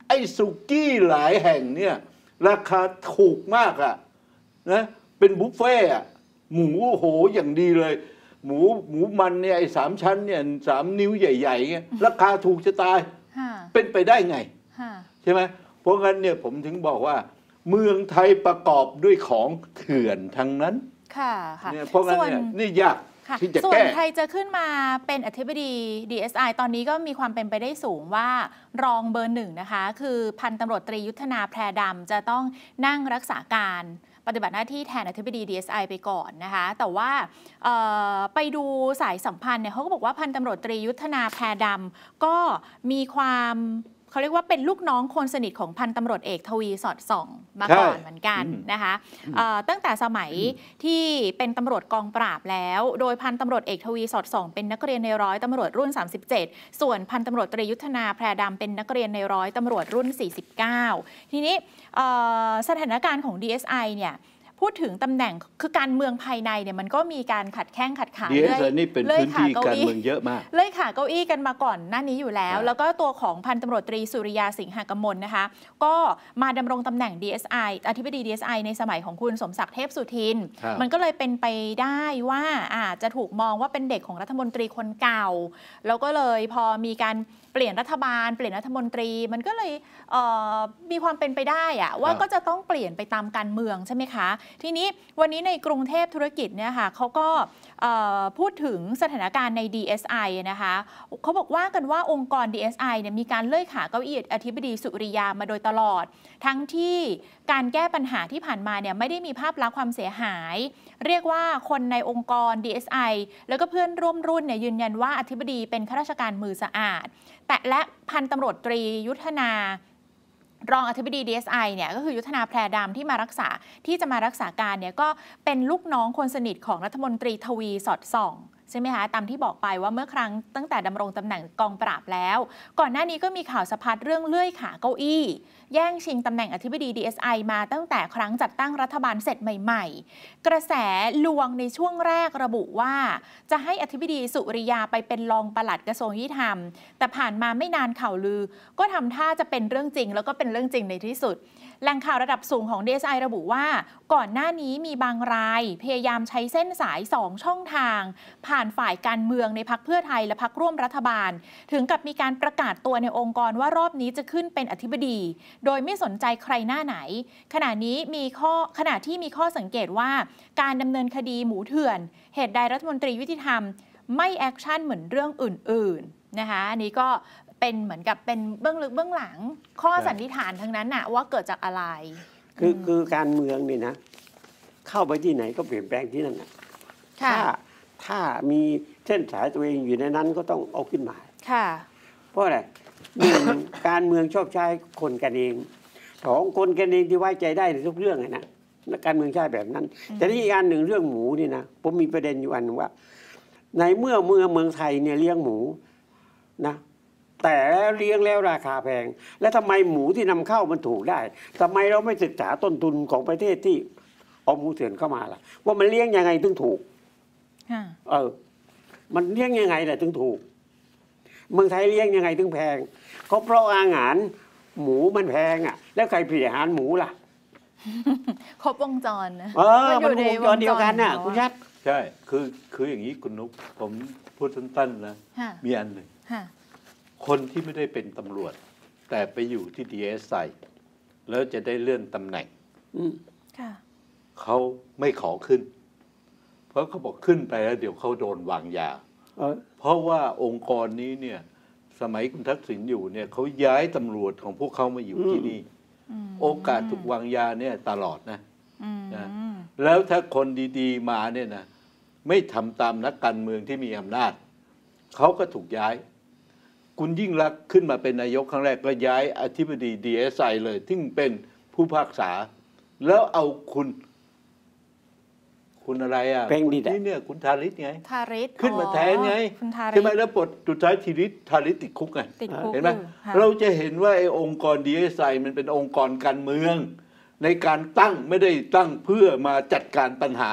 Speaker 1: ไอ้สุกี้หลายแห่งเนี่ยราคาถูกมากอะนะเป็นบุฟเฟ่อะหมูโอ้โหอย่างดีเลย หมูมันเนี่ยไอ้3 ชั้นเนี่ย3 นิ้วใหญ่ๆเงี้ยราคาถูกจะตายเป็นไปได้ไงใช่ไหมเพราะงั้นเนี่ยผมถึงบอกว่าเมืองไทยประกอบด้วยของเถื่อนทั้งนั้น
Speaker 2: ค่ะ
Speaker 1: เนี่ยเพราะงั้นเนี่ยนี่ยากที่จะแก้
Speaker 2: ส่วนใครจะขึ้นมาเป็นอธิบดี DSI ตอนนี้ก็มีความเป็นไปได้สูงว่ารองเบอร์1นะคะคือพันตำรวจตรียุทธนาแพรดำจะต้องนั่งรักษาการปฏิบัติหน้าที่แทนอธิบดี DSI ไปก่อนนะคะแต่ว่าไปดูสายสัมพันธ์เนี่ยเขาก็บอกว่าพันตำรวจตรียุทธนาแพรดำก็มีความเขาเรียกว่าเป็นลูกน้องคนสนิทของพันตำรวจเอกทวีสอดส่องมาก่อนเหมือนกันนะคะตั้งแต่สมัยที่เป็นตำรวจกองปราบแล้วโดยพันตำรวจเอกทวีสอดส่องเป็นนักเรียนในร้อยตำรวจรุ่น37ส่วนพันตำรวจตรียุทธนาแพรดำเป็นนักเรียนในร้อยตำรวจรุ่น49ทีนี้สถานการณ์ของ DSI เนี่ยพูดถึงตำแหน่งคือการเมืองภายในเนี่ยมันก็มีการขัดแข้งขัดขา
Speaker 1: DSI นี่เป็นพื้นที่การเมืองเยอะมาก
Speaker 2: เลื่อยขาเก้าอี้กันมาก่อนหน้านี้อยู่แล้วแล้วก็ตัวของพันตำรวจตรีสุริยาสิงหกมลนะคะก็มาดำรงตำแหน่ง DSI อธิบดี DSI ในสมัยของคุณสมศักดิ์เทพสุทินมันก็เลยเป็นไปได้ว่าอาจจะถูกมองว่าเป็นเด็กของรัฐมนตรีคนเก่าแล้วก็เลยพอมีการเปลี่ยนรัฐบาลเปลี่ยนรัฐมนตรีมันก็เลยมีความเป็นไปได้อะว่าก็จะต้องเปลี่ยนไปตามการเมืองใช่ไหมคะทีนี้วันนี้ในกรุงเทพธุรกิจเนี่ยค่ะเขาก็พูดถึงสถานการณ์ใน DSI นะคะเขาบอกว่ากันว่าองค์กร DSI เนี่ยมีการเลื่อยขาเก้าอี้อธิบดีสุริยามาโดยตลอดทั้งที่การแก้ปัญหาที่ผ่านมาเนี่ยไม่ได้มีภาพลักษณ์ความเสียหายเรียกว่าคนในองค์กร DSI แล้วก็เพื่อนร่วมรุ่นเนี่ยยืนยันว่าอธิบดีเป็นข้าราชการมือสะอาดแต่และพันตำรวจตรียุทธนารองอธิบดี DSI เนี่ยก็คือยุทธนาแพรดำที่จะมารักษาการเนี่ยก็เป็นลูกน้องคนสนิทของรัฐมนตรีทวีสอดส่องใช่ไหมคะตามที่บอกไปว่าเมื่อครั้งตั้งแต่ดำรงตำแหน่งกองปราบแล้วก่อนหน้านี้ก็มีข่าวสะพัดเรื่องเลื่อยขาเก้าอี้แย่งชิงตำแหน่งอธิบดี DSI มาตั้งแต่ครั้งจัดตั้งรัฐบาลเสร็จใหม่ๆกระแสลวงในช่วงแรกระบุว่าจะให้อธิบดีสุริยาไปเป็นรองปลัดกระทรวงยุติธรรมแต่ผ่านมาไม่นานข่าวลือก็ทำท่าจะเป็นเรื่องจริงแล้วก็เป็นเรื่องจริงในที่สุดแหล่งข่าวระดับสูงของ DSI ระบุว่าก่อนหน้านี้มีบางรายพยายามใช้เส้นสาย2ช่องทางผ่านฝ่ายการเมืองในพรรคเพื่อไทยและพรรคร่วมรัฐบาลถึงกับมีการประกาศตัวในองค์กรว่ารอบนี้จะขึ้นเป็นอธิบดีโดยไม่สนใจใครหน้าไหนขณะที่มีข้อสังเกตว่าการดำเนินคดีหมูเถื่อนเหตุใดรัฐมนตรียุติธรรมไม่แอคชั่นเหมือนเรื่องอื่นๆนะคะอันนี้ก็เป็นเหมือนกับเป็นเบื้องลึกเบื้องหลังข้อสันนิษฐานทั้งนั้นน่ะว่าเกิดจากอะไร
Speaker 3: คือการเมืองนี่นะเข้าไปที่ไหนก็เปลี่ยนแปลงที่นั่นนะถ้ามีเส้นสายตัวเองอยู่ในนั้นก็ต้องเอาขึ้นมา
Speaker 2: ค่ะ
Speaker 3: เพราะอะไรการเมืองชอบใช้คนกันเอง2คนกันเองที่ไว้ใจได้ในทุกเรื่องนะการเมืองใช่แบบนั้นแต่นี่อีกอันหนึ่งเรื่องหมูนี่นะผมมีประเด็นอยู่อันนึงว่าในเมื่อเมืองไทยเนี่ยเลี้ยงหมูนะแต่เลี้ยงแล้วราคาแพงแล้วทำไมหมูที่นำเข้ามันถูกได้ทำไมเราไม่ศึกษาต้นทุนของประเทศที่เอาหมูเถื่อนเข้ามาล่ะว่ามันเลี้ยงยังไงถึงถูกมันเลี้ยงยังไงแหละถึงถูกเมืองไทยเลี้ยงยังไงถึงแพงเขาเพราะอาหารหมูมันแพงอ่ะแล้วใครผลิตอาหารหมูล่ะ
Speaker 2: ครบวงจรนะ
Speaker 3: มันวงจรเดียวกันน่ะคุณชัด
Speaker 1: ใช่คืออย่างนี้คุณนุ๊กผมพูดสั้นๆนะมีอันหนึ่งคนที่ไม่ได้เป็นตำรวจแต่ไปอยู่ที่ DSI แล้วจะได้เลื่อนตำแหน่งเขาไม่ขอขึ้นเพราะเขาบอกขึ้นไปแล้วเดี๋ยวเขาโดนวางยาเพราะว่าองค์กรนี้เนี่ยสมัยคุณทักษิณอยู่เนี่ยเขาย้ายตำรวจของพวกเขามาอยู่ที่นี่โอกาสถูกวางยาเนี่ยตลอดนะแล้วถ้าคนดีๆมาเนี่ยนะไม่ทำตามนักการเมืองที่มีอำนาจเขาก็ถูกย้ายคุณยิ่งรักขึ้นมาเป็นนายกครั้งแรกก็ย้ายอธิบดี DSI เลยที่เป็นผู้พิพากษาแล้วเอาคุณอะไรอ่ะนี่เนี่ยคุณธาริศไงขึ้นมาแทนไงใช่ไหมแล้วปลดสุดท้ายธาริศติดคุกไงเห็นไหมเราจะเห็นว่าไอ้องค์กร DSI มันเป็นองค์กรการเมืองในการตั้งไม่ได้ตั้งเพื่อมาจัดการปัญหา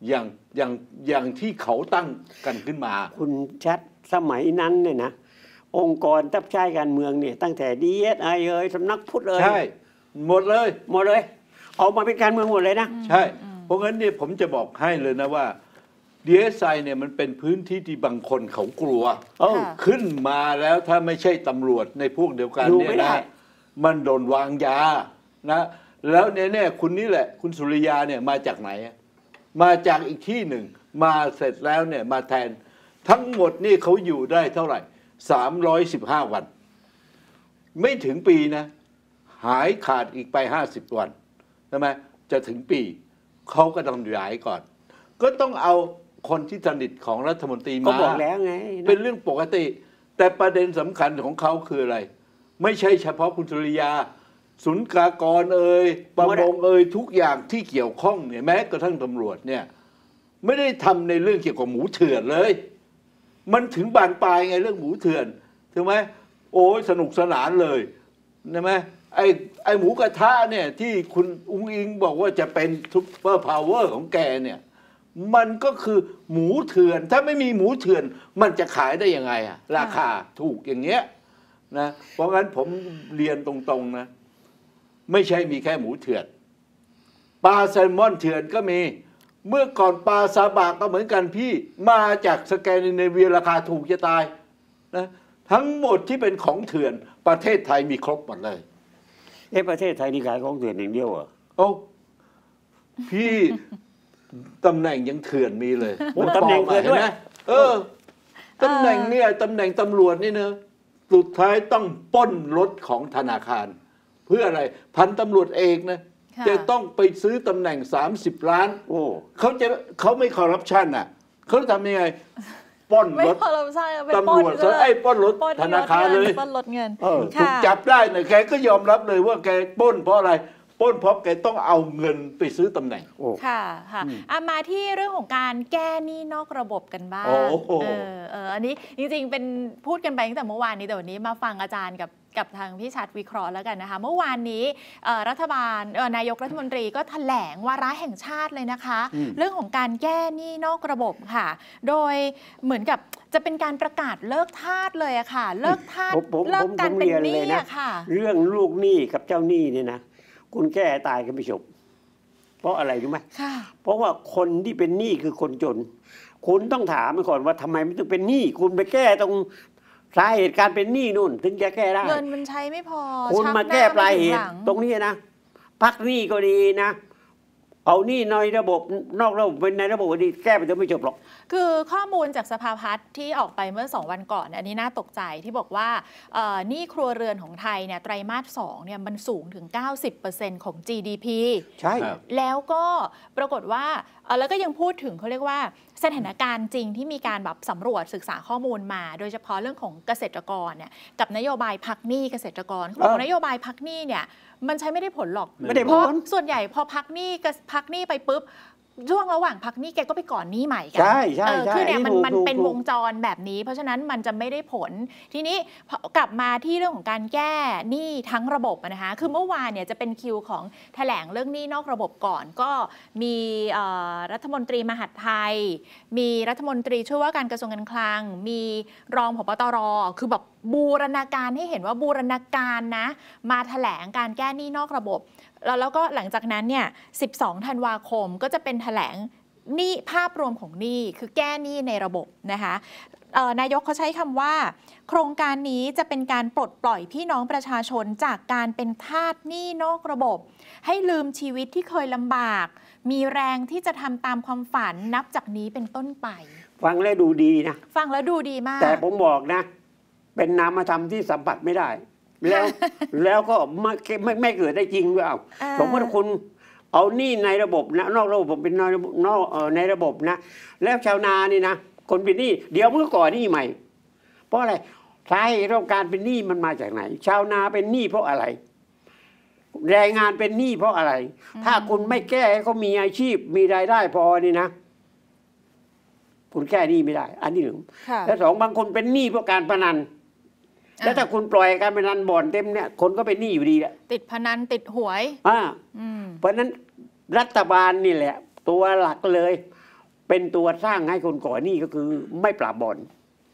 Speaker 1: อย่างที่เขาตั้งกันขึ้นมา
Speaker 3: คุณชัดสมัยนั้นเนี่ยนะองค์กรทับใช้การเมืองเนี่ยตั้งแต่ DSI สำนักพุทธ
Speaker 1: ใช่หมดเลย
Speaker 3: เอามาเป็นการเมืองหมดเลยนะ
Speaker 1: ใช่เพราะงั้นเนี่ยผมจะบอกให้เลยนะว่า DSI เนี่ยมันเป็นพื้นที่ที่บางคนเขากลัวขึ้นมาแล้วถ้าไม่ใช่ตำรวจในพวกเดียวกันเนี่ยนะมันโดนวางยานะแล้วเนี่ยคุณนี่แหละคุณสุริยาเนี่ยมาจากไหนมาจากอีกที่หนึ่งมาเสร็จแล้วเนี่ยมาแทนทั้งหมดนี่เขาอยู่ได้เท่าไหร่315 วันไม่ถึงปีนะหายขาดอีกไป50 วันใช่ไหมจะถึงปีเขาก็ต้องย้ายก่อนก็ต้องเอาคนที่สนิทของรัฐมนตรีมา
Speaker 3: ก็บอกแล้วไง
Speaker 1: เป็นเรื่องปกติแต่ประเด็นสำคัญของเขาคืออะไรไม่ใช่เฉพาะคุณสุริยาศุลกากรประมงทุกอย่างที่เกี่ยวข้องเนี่ยแม้กระทั่งตำรวจเนี่ยไม่ได้ทำในเรื่องเกี่ยวกับหมูเถื่อนเลยมันถึงบานปลายไงเรื่องหมูเถื่อนถูกไหมโอ้ยสนุกสนานเลยใช่ไหมไอ้หมูกระทะเนี่ยที่คุณอุ้งอิงบอกว่าจะเป็นซุปเปอร์พาวเวอร์ของแกเนี่ยมันก็คือหมูเถื่อนถ้าไม่มีหมูเถื่อนมันจะขายได้ยังไงอะราคาถูกอย่างเงี้ยนะเพราะงั้นผมเรียนตรงๆนะไม่ใช่มีแค่หมูเถื่อนปลาแซลมอนเถื่อนก็มีเมื่อก่อนปลาซาบะก็เหมือนกันพี่มาจากสแกนดิเนเวียราคาถูกจะตายนะทั้งหมดที่เป็นของเถื่อนประเทศไทยมีครบหมดเลย
Speaker 3: ประเทศไทยนี่ขายของเถื่อนอย่างเดียวเหรอ
Speaker 1: โอ้พี่ตำแหน่งยังเถื่อนมีเลย
Speaker 3: ตำแหน่งเถื่อนด้วย
Speaker 1: ตำแหน่งเนี่ยตำแหน่งตำรวจนี่เนอะสุดท้ายต้องปล้นรถของธนาคารเพื่ออะไรพันตำรวจเอกนะจะต้องไปซื้อตำแหน่ง30 ล้านเขาไม่คอร์รัปชันอ่ะเขาทำยังไงปล้นรถตำรวจปล้นรถธนาคารเลย
Speaker 2: ปล้นรถเงิน
Speaker 1: ถูกจับได้เนี่ยแกก็ยอมรับเลยว่าแกปล้นเพราะอะไรปล้นเพราะแกต้องเอาเงินไปซื้อตำแหน่ง
Speaker 2: ค่ะมาที่เรื่องของการแก้หนี้นอกระบบกันบ้างอันนี้จริงๆเป็นพูดกันไปตั้งแต่เมื่อวานนี้แต่วันนี้มาฟังอาจารย์กับทางพี่ชัดวิเคราะห์แล้วกันนะคะเมื่อวานนี้รัฐบาลนายกรัฐมนตรีก็แถลงวาระแห่งชาติเลยนะคะเรื่องของการแก้หนี้นอกระบบค่ะโดยเหมือนกับจะเป็นการประกาศเลิกทาสเลยอะค่ะเลิกทาสเลิกการเป็นหนี้อะค่ะ
Speaker 3: เรื่องลูกหนี้กับเจ้าหนี้เนี่ยนะคุณแก้ตายกันไม่จบเพราะอะไรรู้ไหมเพราะว่าคนที่เป็นหนี้คือคนจนคุณต้องถามมันก่อนว่าทำไมมันถึงเป็นหนี้คุณไปแก้ตรงสาเหตุการเป็นหนี้นู่นถึงจะแก้ได้
Speaker 2: เงินมันใช้ไม่พอ
Speaker 3: คุณมาแก้ปลายเหตุตรงนี้นะพักหนี้ก็ดีนะเอาหนี้ในระบบนอกระบบเป็นในระบบดีแก้ไปจะไม่จบหรอก
Speaker 2: คือข้อมูลจากสภาพัฒน์ที่ออกไปเมื่อ2 วันก่อนอันนี้น่าตกใจที่บอกว่าหนี้ครัวเรือนของไทยเนี่ยไตรมาส 2เนี่ยมันสูงถึง 90% ของ GDP
Speaker 3: ใช่
Speaker 2: แล้วก็ปรากฏว่าแล้วก็ยังพูดถึงเขาเรียกว่าสถานการณ์จริงที่มีการแบบสำรวจศึกษาข้อมูลมาโดยเฉพาะเรื่องของเกษตรกรเนี่ยกับนโยบายพักหนี้เกษตรกรเขาบอกนโยบายพักหนี้เนี่ยมันใช้ไม่ได้ผลหรอกเพราะส่วนใหญ่พอพักหนี้ไปปุ๊บช่วงระหว่างพักหนี้แกก็ไปก่อนหนี้ใหม่กัน
Speaker 3: ใช่
Speaker 2: คือเนี่ยมันเป็นวงจรแบบนี้เพราะฉะนั้นมันจะไม่ได้ผลทีนี้กลับมาที่เรื่องของการแก้หนี้ทั้งระบบนะคะคือเมื่อวานเนี่ยจะเป็นคิวของแถลงเรื่องหนี้นอกระบบก่อนก็มีรัฐมนตรีมหาดไทยมีรัฐมนตรีช่วยว่าการกระทรวงการคลังมีรองผบ.ตร.คือแบบบูรณาการให้เห็นว่าบูรณาการนะมาแถลงการแก้หนี้นอกระบบแล้วก็หลังจากนั้นเนี่ย12 ธันวาคมก็จะเป็นแถลงหนี้ภาพรวมของหนี้คือแก้หนี้ในระบบนะคะนายกเขาใช้คำว่าโครงการนี้จะเป็นการปลดปล่อยพี่น้องประชาชนจากการเป็นทาสหนี้นอกระบบให้ลืมชีวิตที่เคยลำบากมีแรงที่จะทำตามความฝันนับจากนี้เป็นต้นไป
Speaker 3: ฟังแล้วดูดีนะ
Speaker 2: ฟังแล้วดูดีมาก
Speaker 3: แต่ผมบอกนะเป็นนามธรรมที่สัมผัสไม่ได้แล้วก็ไม่เกิดได้จริงด้วยสมมติคุณเอาหนี้ในระบบนะนอกระบบผมเป็นในระบบนะแล้วชาวนานี่นะคนเป็นหนี้เดี๋ยวมันก็ก่อหนี้ใหม่เพราะอะไรสาเหตุของการเป็นหนี้มันมาจากไหนชาวนาเป็นหนี้เพราะอะไรแรงงานเป็นหนี้เพราะอะไรถ้าคุณไม่แก้ให้เขามีอาชีพมีรายได้พอนี่นะคุณแก้หนี้ไม่ได้อันที่ 1และ2บางคนเป็นหนี้เพราะการพนันแล้วถ้าคุณปล่อยการพนันบ่อนเต็มเนี่ยคนก็เป็นหนี้อยู่ดีแหละ
Speaker 2: ติดพนันติดหวย
Speaker 3: เพราะนั้นรัฐบาลนี่แหละตัวหลักเลยเป็นตัวสร้างให้คนก่อหนี้ก็คือไม่ปราบบ่อน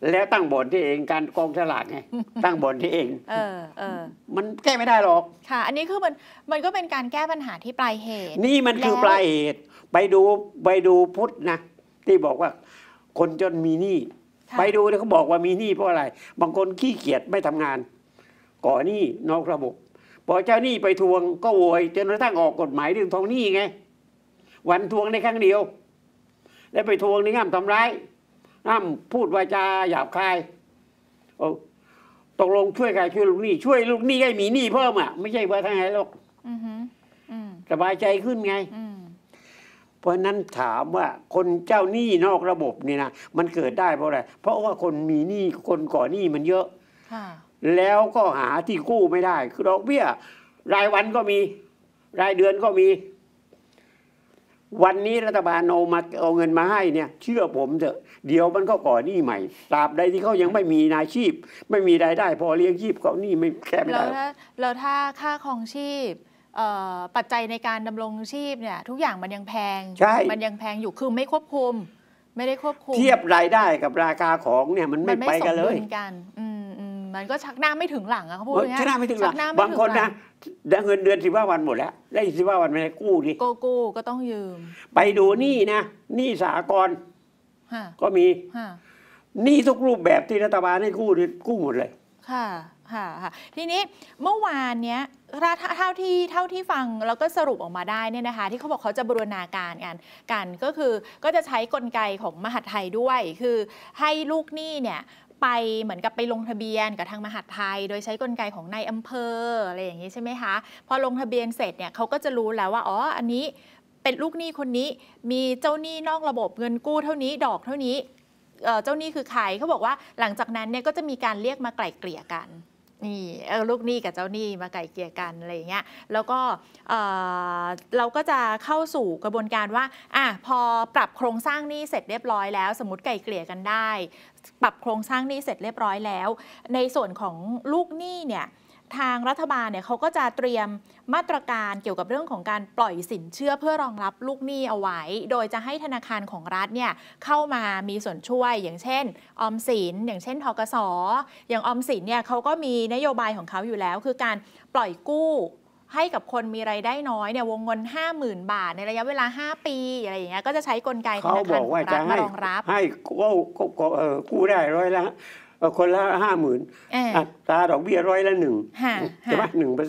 Speaker 3: แล้วตั้งบ่อนที่เองการกองฉลากไง ตั้งบ่อนที่เอง มันแก้ไม่ได้หรอก
Speaker 2: ค่ะอันนี้คือมันก็เป็นการแก้ปัญหาที่ปลายเหตุ
Speaker 3: นี่มันคือปลายเหตุไปดูพุทธนะที่บอกว่าคนจนมีหนี้ไปดูแล้วเขาบอกว่ามีหนี้เพราะอะไรบางคนขี้เกียจไม่ทำงานก่อหนี้นอกระบบพอเจ้าหนี้ไปทวงก็โวยจนกระทั่งออกกฎหมายเรื่องทวงหนี้ไงวันทวงในครั้งเดียวแล้วไปทวงนี่ห้ามทำร้ายห้ามพูดวาจาหยาบคายตกลงช่วยใครช่วยลูกหนี้ช่วยลูกหนี้ให้มีหนี้เพิ่มอ่ะไม่ใช่ว่าทางไหนหรอกสบายใจขึ้นไงเพราะนั้นถามว่าคนเจ้าหนี้นอกระบบนี่นะมันเกิดได้เพราะอะไรเพราะว่าคนมีหนี้คนก่อหนี้มันเยอะแล้วก็หาที่กู้ไม่ได้คือดอกเบี้ยรายวันก็มีรายเดือนก็มีวันนี้รัฐบาลเอาเงินมาให้เนี่ยเชื่อผมเถอะเดี๋ยวมันก็ก่อหนี้ใหม่ตราบใดที่เขายังไม่มีอาชีพไม่มีรายได้พอเลี้ยงชีพเขาหนี้ไม่แก้ไม่ได้
Speaker 2: แล้วถ้าค่าครองชีพปัจจัยในการดำรงชีพเนี่ยทุกอย่างมันยังแพงมันยังแพงอยู่คือไม่ควบคุมไม่ได้ควบคุม
Speaker 3: เทียบรายได้กับราคาของเนี่ยมันไม่ไปกันเลย
Speaker 2: มันก็ชักหน้าไม่ถึงหลังอะเขาพูดอย่างนี้
Speaker 3: ชักหน้าไม่ถึงหลังบางคนนะได้เงินเดือน15 วันหมดแล้วได้15 วันไม่ได้กู้ดิ
Speaker 2: กู้ก็ต้องยืม
Speaker 3: ไปดูหนี้นะหนี้สหกรณ์ก็มีหนี้ทุกรูปแบบที่รัฐบาลให้กู้หมดเลย
Speaker 2: ค่ะทีนี้เมื่อวานเนี้ยเท่าที่ฟังแล้วก็สรุปออกมาได้เนี่ยนะคะที่เขาบอกเขาจะบูรณาการกันก็คือก็จะใช้กลไกของมหาดไทยด้วยคือให้ลูกหนี้เนี่ยไปเหมือนกับไปลงทะเบียนกับทางมหาดไทยโดยใช้กลไกของนายอำเภออะไรอย่างนี้ใช่ไหมคะพอลงทะเบียนเสร็จเนี่ยเขาก็จะรู้แล้วว่าอ๋ออันนี้เป็นลูกหนี้คนนี้มีเจ้าหนี้นอกระบบเงินกู้เท่านี้ดอกเท่านี้เจ้าหนี้คือใครเขาบอกว่าหลังจากนั้นเนี่ยก็จะมีการเรียกมาไกล่เกลี่ยกันนี่ลูกหนี้กับเจ้าหนี้มาไกล่เกลี่ยกันอะไรอย่างเงี้ยแล้วก็เราก็จะเข้าสู่กระบวนการว่าพอปรับโครงสร้างหนี้เสร็จเรียบร้อยแล้วสมมติไกล่เกลี่ยกันได้ปรับโครงสร้างหนี้เสร็จเรียบร้อยแล้วในส่วนของลูกหนี้เนี่ยทางรัฐบาลเนี่ยเขาก็จะเตรียมมาตรการเกี่ยวกับเรื่องของการปล่อยสินเชื่อเพื่อรองรับลูกหนี้เอาไว้โดยจะให้ธนาคารของรัฐเนี่ยเข้ามามีส่วนช่วยอย่างเช่นออมสินอย่างเช่นธกส.อย่างออมสินเนี่ยเขาก็มีนโยบายของเขาอยู่แล้วคือการปล่อยกู้ให้กับคนมีรายได้น้อยเนี่ยวงเงิน 50,000 บาทในระยะเวลา5 ปีอะไรอย่างเงี้ยก็จะใช้กลไกธนาคารของรัฐมารองรับ
Speaker 3: ให้กู้ได้100 ละคนละ 50,000 อัตราดอกเบี้ย100 ละ 1ใช่ไหม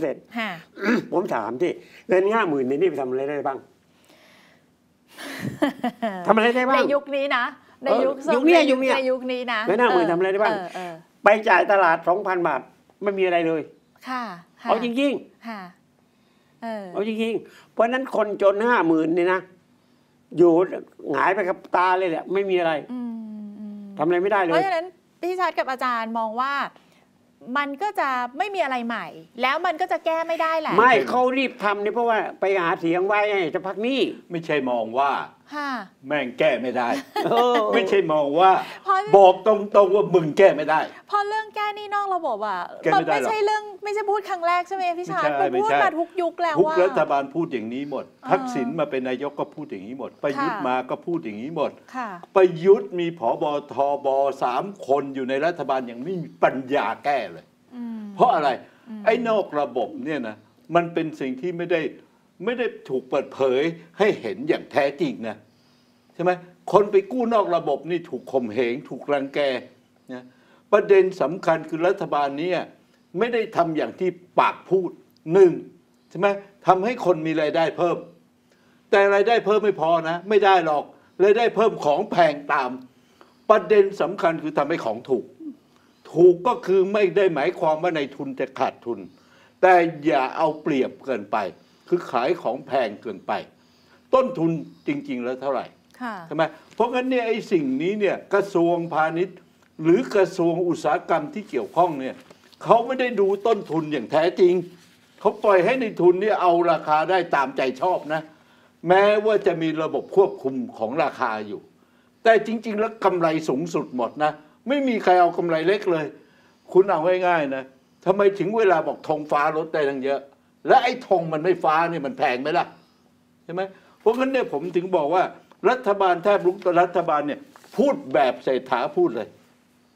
Speaker 3: 1%ผมถามที่เงิน 50,000 ในนี่ไปทำอะไรได้บ้างทำอะไรได้บ้าง
Speaker 2: ในยุคนี้นะในยุค
Speaker 3: นี้
Speaker 2: ในยุคนี้นะ
Speaker 3: เงิน 50,000 ทำอะไรได้บ้างไปจ่ายตลาด 2,000 บาทไม่มีอะไรเลยเอาจริงๆเอาจริงๆเพราะนั้นคนจน 50,000 เนี่ยนะอยู่หงายไปกับตาเลยแหละไม่มีอะไรทำอะไรไม่ได้เลย
Speaker 2: เพราะฉะนั้นพี่ชัดกับอาจารย์มองว่ามันก็จะไม่มีอะไรใหม่แล้วมันก็จะแก้ไม่ได้แหละ
Speaker 3: ไม่เขารีบทำนี่เพราะว่าไปหาเสียงไว้จะพักหนี้
Speaker 1: ไม่ใช่มองว่าแม่งแก้ไม่ได้ไม่ใช่มองว่าบอกตรงๆว่ามึงแก้ไม่ได้
Speaker 2: พอเรื่องแก้หนี้นอกระบบอ่ะมันไม่ใช่เรื่องไม่ใช่พูดครั้งแรกใช่ไหมพี่ชัดมันพูดมาทุกยุคแล้วว่า
Speaker 1: ทุกรัฐบาลพูดอย่างนี้หมดทักษิณมาเป็นนายกก็พูดอย่างนี้หมดประยุทธ์มาก็พูดอย่างนี้หมดประยุทธ์มีผบทบ3 คนอยู่ในรัฐบาลยังไม่มีปัญญาแก้เลยเพราะอะไรไอ้นอกระบบเนี่ยนะมันเป็นสิ่งที่ไม่ได้ถูกเปิดเผยให้เห็นอย่างแท้จริงนะใช่ไหมคนไปกู้นอกระบบนี่ถูกข่มเหงถูกรังแกนะประเด็นสำคัญคือรัฐบาลนี้ไม่ได้ทำอย่างที่ปากพูดใช่ไหมทำให้คนมีรายได้เพิ่มแต่รายได้เพิ่มไม่พอนะไม่ได้หรอกรายได้เพิ่มของแพงตามประเด็นสำคัญคือทำให้ของถูกก็คือไม่ได้หมายความว่าในทุนจะขาดทุนแต่อย่าเอาเปรียบเกินไปคือขายของแพงเกินไปต้นทุนจริงๆแล้วเท่าไหร่ใช่ไหมเพราะงั้นเนี่ยไอ้สิ่งนี้เนี่ยกระทรวงพาณิชย์หรือกระทรวงอุตสาหกรรมที่เกี่ยวข้องเนี่ยเขาไม่ได้ดูต้นทุนอย่างแท้จริงเขาปล่อยให้ในทุนเนี่ยเอาราคาได้ตามใจชอบนะแม้ว่าจะมีระบบควบคุมของราคาอยู่แต่จริงๆแล้วกำไรสูงสุดหมดนะไม่มีใครเอากำไรเล็กเลยคุณเอาง่ายๆนะทำไมถึงเวลาบอกธงฟ้าลดได้ตั้งเยอะและไอ้ธงมันไม่ฟ้าเนี่ยมันแพงไหมล่ะใช่ไหมเพราะงั้นเนี่ยผมถึงบอกว่ารัฐบาลแทบทุกรัฐบาลเนี่ยพูดแบบเศรษฐาพูดเลย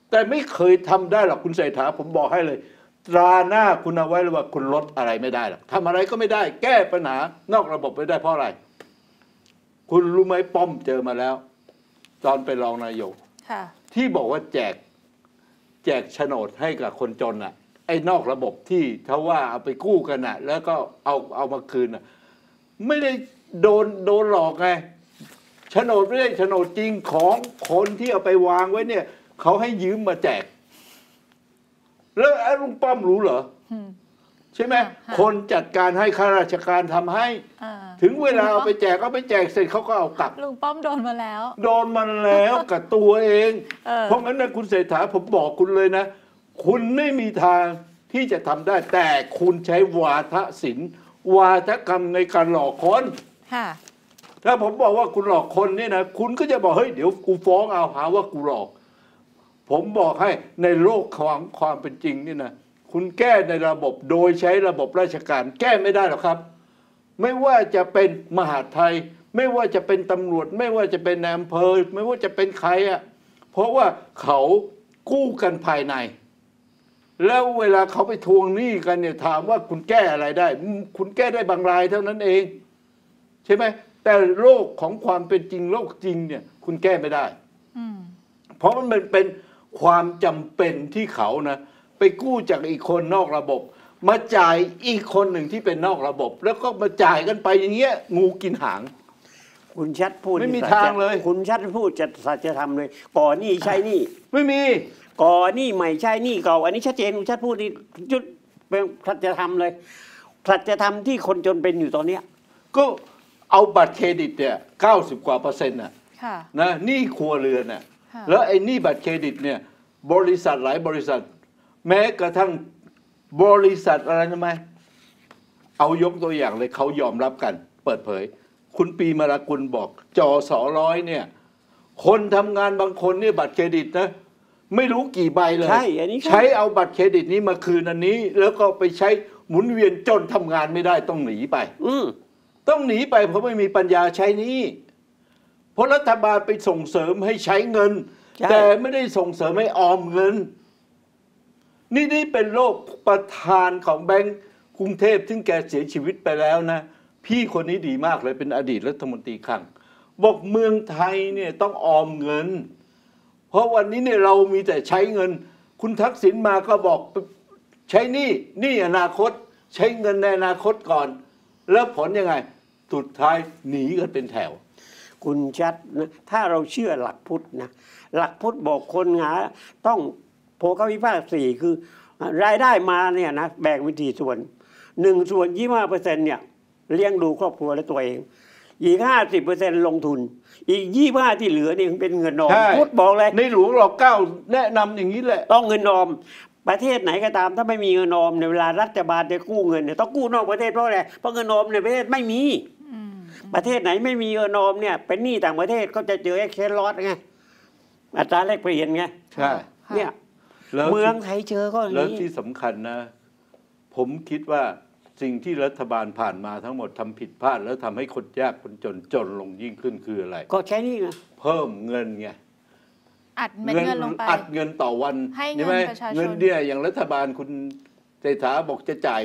Speaker 1: แต่ไม่เคยทำได้หรอกคุณเศรษฐาผมบอกให้เลยตราหน้าคุณเอาไว้เลยว่าคุณลดอะไรไม่ได้หรอกทำอะไรก็ไม่ได้ แก้ปัญหานอกระบบไม่ได้เพราะอะไรคุณรู้ไหมป้อมเจอมาแล้ว ตอนเป็นรองนายกที่บอกว่าแจกโฉนดให้กับคนจนอ่ะไอ้นอกระบบที่เขาว่าเอาไปกู้กันอ่ะแล้วก็เอามาคืนอ่ะไม่ได้โดนหลอกไงโฉนดไม่ได้โฉนดจริงของคนที่เอาไปวางไว้เนี่ยเขาให้ยืมมาแจกแล้วไอ้ลุงป้อมรู้เหรอใช่ไหมคนจัดการให้ข้าราชการทำให้ถึงเวลาเอาไปแจกเสร็จเขาก็เอากลับ
Speaker 2: ลุงป้อมโดนมาแล้ว
Speaker 1: กับตัวเองเพราะงั้นนะคุณเศรษฐาผมบอกคุณเลยนะคุณไม่มีทางที่จะทำได้แต่คุณใช้วาทศิลป์วาทกรรมในการหลอกคนถ้าผมบอกว่าคุณหลอกคนเนี่ยนะคุณก็จะบอกเฮ้ยเดี๋ยวกูฟ้องเอาหาว่ากูหลอกผมบอกให้ในโลกความเป็นจริงนี่นะคุณแก้ในระบบโดยใช้ระบบราชการแก้ไม่ได้หรอกครับไม่ว่าจะเป็นมหาดไทยไม่ว่าจะเป็นตำรวจไม่ว่าจะเป็นนายอำเภอไม่ว่าจะเป็นใครอ่ะเพราะว่าเขากู้กันภายในแล้วเวลาเขาไปทวงหนี้กันเนี่ยถามว่าคุณแก้อะไรได้คุณแก้ได้บางรายเท่านั้นเองใช่ไหมแต่โลกของความเป็นจริงโลกจริงเนี่ยคุณแก้ไม่ได้เพราะมันเป็นความจำเป็นที่เขานะไปกู้จากอีกคนนอกระบบมาจ่ายอีกคนหนึ่งที่เป็นนอกระบบแล้วก็มาจ่ายกันไปอย่างเงี้ยงูกินหาง
Speaker 3: คุณชัดพูด
Speaker 1: ไม่มีทางเลย
Speaker 3: คุณชัดพูดจะสัจธรรมเลยก่อหนี้ใช้หนี้
Speaker 1: ไม่มี
Speaker 3: ก่อหนี้ใหม่ใช้หนี้เก่าอันนี้ชัดเจนคุณชัดพูดนี่จุดเป็นสัจธรรมเลยสัจธรรมที่คนจนเป็นอยู่ตอนเนี้ย
Speaker 1: ก็เอาบัตรเครดิตเนี่ย90%กว่าน่ะนะหนี้ครัวเรือนน่ะแล้วไอ้หนี้บัตรเครดิตเนี่ยบริษัทหลายบริษัทแม้กระทั่งบริษัทอะไรทำไมเอายกตัวอย่างเลยเขายอมรับกันเปิดเผยคุณปีมารากุลบอกจส100เนี่ยคนทำงานบางคนเนี่ยบัตรเครดิตนะไม่รู้กี่ใบเลยใช้เอาบัตรเครดิตนี้มาคืนอันนี้แล้วก็ไปใช้หมุนเวียนจนทำงานไม่ได้ต้องหนีไปต้องหนีไปเพราะไม่มีปัญญาใช้นี้เพราะรัฐบาลไปส่งเสริมให้ใช้เงินแต่ไม่ได้ส่งเสริมให้ออมเงินนี่เป็นโรคประธานของแบงก์กรุงเทพซึ่งแกเสียชีวิตไปแล้วนะพี่คนนี้ดีมากเลยเป็นอดีตรัฐมนตรีคลังบอกเมืองไทยเนี่ยต้องออมเงินเพราะวันนี้เนี่ยเรามีแต่ใช้เงินคุณทักษิณมาก็บอกใช้หนี้อนาคตใช้เงินในอนาคตก่อนแล้วผลยังไงสุดท้ายหนีกันเป็นแถว
Speaker 3: คุณชัดนะถ้าเราเชื่อหลักพุทธนะหลักพุทธบอกคนหาต้องโภควิภาค4คือรายได้มาเนี่ยนะแบ่งเป็น4 ส่วน1 ส่วน 25% เนี่ยเลี้ยงดูครอบครัวและตัวเองอีก 50% ลงทุนอีก25ที่เหลือนี่เป็นเงินออมพุทธบอกเลย
Speaker 1: ในหลวงรัชกาลที่9แนะนำอย่างนี้แหละ
Speaker 3: ต้องเงินออมประเทศไหนก็ตามถ้าไม่มีเงินออมในเวลารัฐบาลจะกู้เงินเนี่ยต้องกู้นอกประเทศเพราะอะไรเพราะเงินออมในประเทศไม่มีประเทศไหนไม่มีเงินออมเนี่ยเป็นหนี้ต่างประเทศก็จะเจอ exchange loss ไงอัตราแลกเปลี่ยนไง
Speaker 1: ใช่
Speaker 3: เนี่ยเมืองไทยเจอก็อย่างนี้
Speaker 1: แล้วที่สำคัญนะผมคิดว่าสิ่งที่รัฐบาลผ่านมาทั้งหมดทำผิดพลาดแล้วทำให้คนยากคนจนลงยิ่งขึ้นคืออะไร
Speaker 3: ก็ใช้นี่ไง
Speaker 1: เพิ่มเงินไง
Speaker 2: อัดเงินลงไป
Speaker 1: อัดเงินต่อวัน
Speaker 2: ให้เงินประชาชน
Speaker 1: เงินเดือนอย่างรัฐบาลคุณเศรษฐาบอกจะจ่าย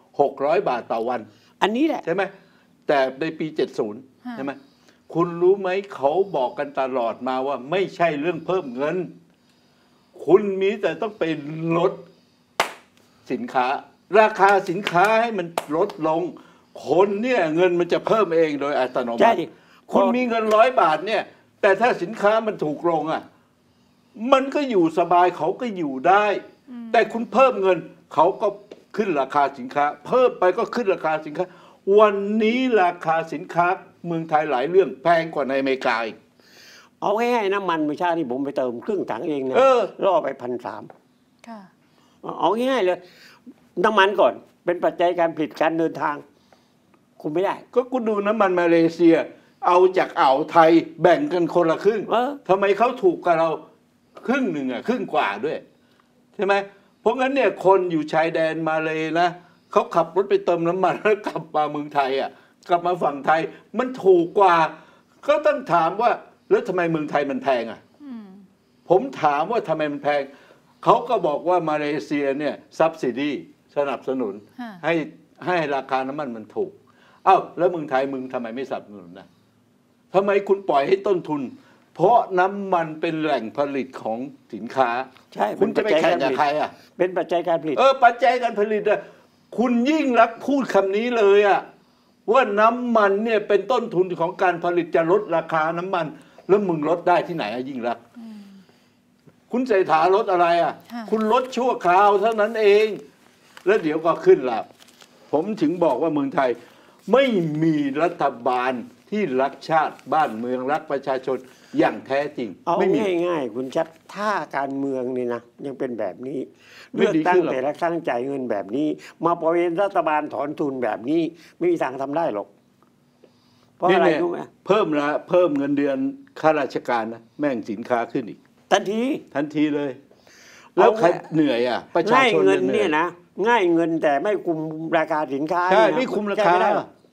Speaker 1: 600 บาทต่อวัน
Speaker 3: อันนี้แหละ
Speaker 1: ใช่ไหมแต่ในปี70ใช่ไหมคุณรู้ไหมเขาบอกกันตลอดมาว่าไม่ใช่เรื่องเพิ่มเงินคุณมีแต่ต้องไปลดสินค้าราคาสินค้าให้มันลดลงคนเนี่ยเงินมันจะเพิ่มเองโดยอัตโนมัติคุณมีเงิน100 บาทเนี่ยแต่ถ้าสินค้ามันถูกลงอ่ะมันก็อยู่สบายเขาก็อยู่ได้แต่คุณเพิ่มเงินเขาก็ขึ้นราคาสินค้าเพิ่มไปก็ขึ้นราคาสินค้าวันนี้ราคาสินค้าเมืองไทยหลายเรื่องแพงกว่าในอเมริกาอีก
Speaker 3: เอาง่ายๆน้ำมันเมื่อเช้าที่ผมไปเติมครึ่งถังเองนะล่อไป1,300ค่ะเอาง่ายๆเลยน้ำมันก่อนเป็นปัจจัยการผลิตการเดินทางคุมไม่ได้
Speaker 1: ก็คุณดูน้ำมันมาเลเซียเอาจากอ่าวไทยแบ่งกันคนละครึ่งทำไมเขาถูกกับเราครึ่งหนึ่งอ่ะครึ่งกว่าด้วยใช่ไหมเพราะงั้นเนี่ยคนอยู่ชายแดนมาเลยนะเขาขับรถไปเติมน้ำมันแล้วกลับมาเมืองไทยอ่ะกลับมาฝั่งไทยมันถูกกว่าก็ต้องถามว่าแล้วทำไมเมืองไทยมันแพงอ่ะผมถามว่าทำไมมันแพงเขาก็บอกว่ามาเลเซียเนี่ยซับซิดีสนับสนุนให้ราคาน้ำมันมันถูกอ้าวแล้วเมืองไทยมึงทำไมไม่สนับสนุนนะทำไมคุณปล่อยให้ต้นทุนเพราะน้ำมันเป็นแหล่งผลิตของสินค้า
Speaker 3: ใช่
Speaker 1: คุณจะไปแข่งกับใครอ่ะ
Speaker 3: เป็นปัจจัยการผลิต
Speaker 1: ปัจจัยการผลิตอ่ะคุณยิ่งรักพูดคำนี้เลยอ่ะว่าน้ำมันเนี่ยเป็นต้นทุนของการผลิตจะลดราคาน้ำมันแล้วมึงลดได้ที่ไหนยิ่งรักคุณเศรษฐาลดอะไรอ่ะคุณลดชั่วคราวเท่านั้นเองแล้วเดี๋ยวก็ขึ้นละผมถึงบอกว่าเมืองไทยไม่มีรัฐบาลที่รักชาติบ้านเมืองรักประชาชนอย่างแท้จริง
Speaker 3: เอาง่ายๆคุณชัดถ้าการเมืองนี่นะยังเป็นแบบนี้เลือกตั้งแต่ละครั้งจ่ายเงินแบบนี้มาปล่อยรัฐบาลถอนทุนแบบนี้ไม่มีทางทำได้หรอกเพราะอะไรรู้ไหม
Speaker 1: เพิ่มเงินเดือนข้าราชการนะแม่งสินค้าขึ้นอีกทันทีเลยแล้วใครเหนื่อยอ่ะประชาชน
Speaker 3: เงินเนี่ยนะง่ายเงินแต่ไม่คุมราคาสินค้า
Speaker 1: ใช่ไม่คุมราคา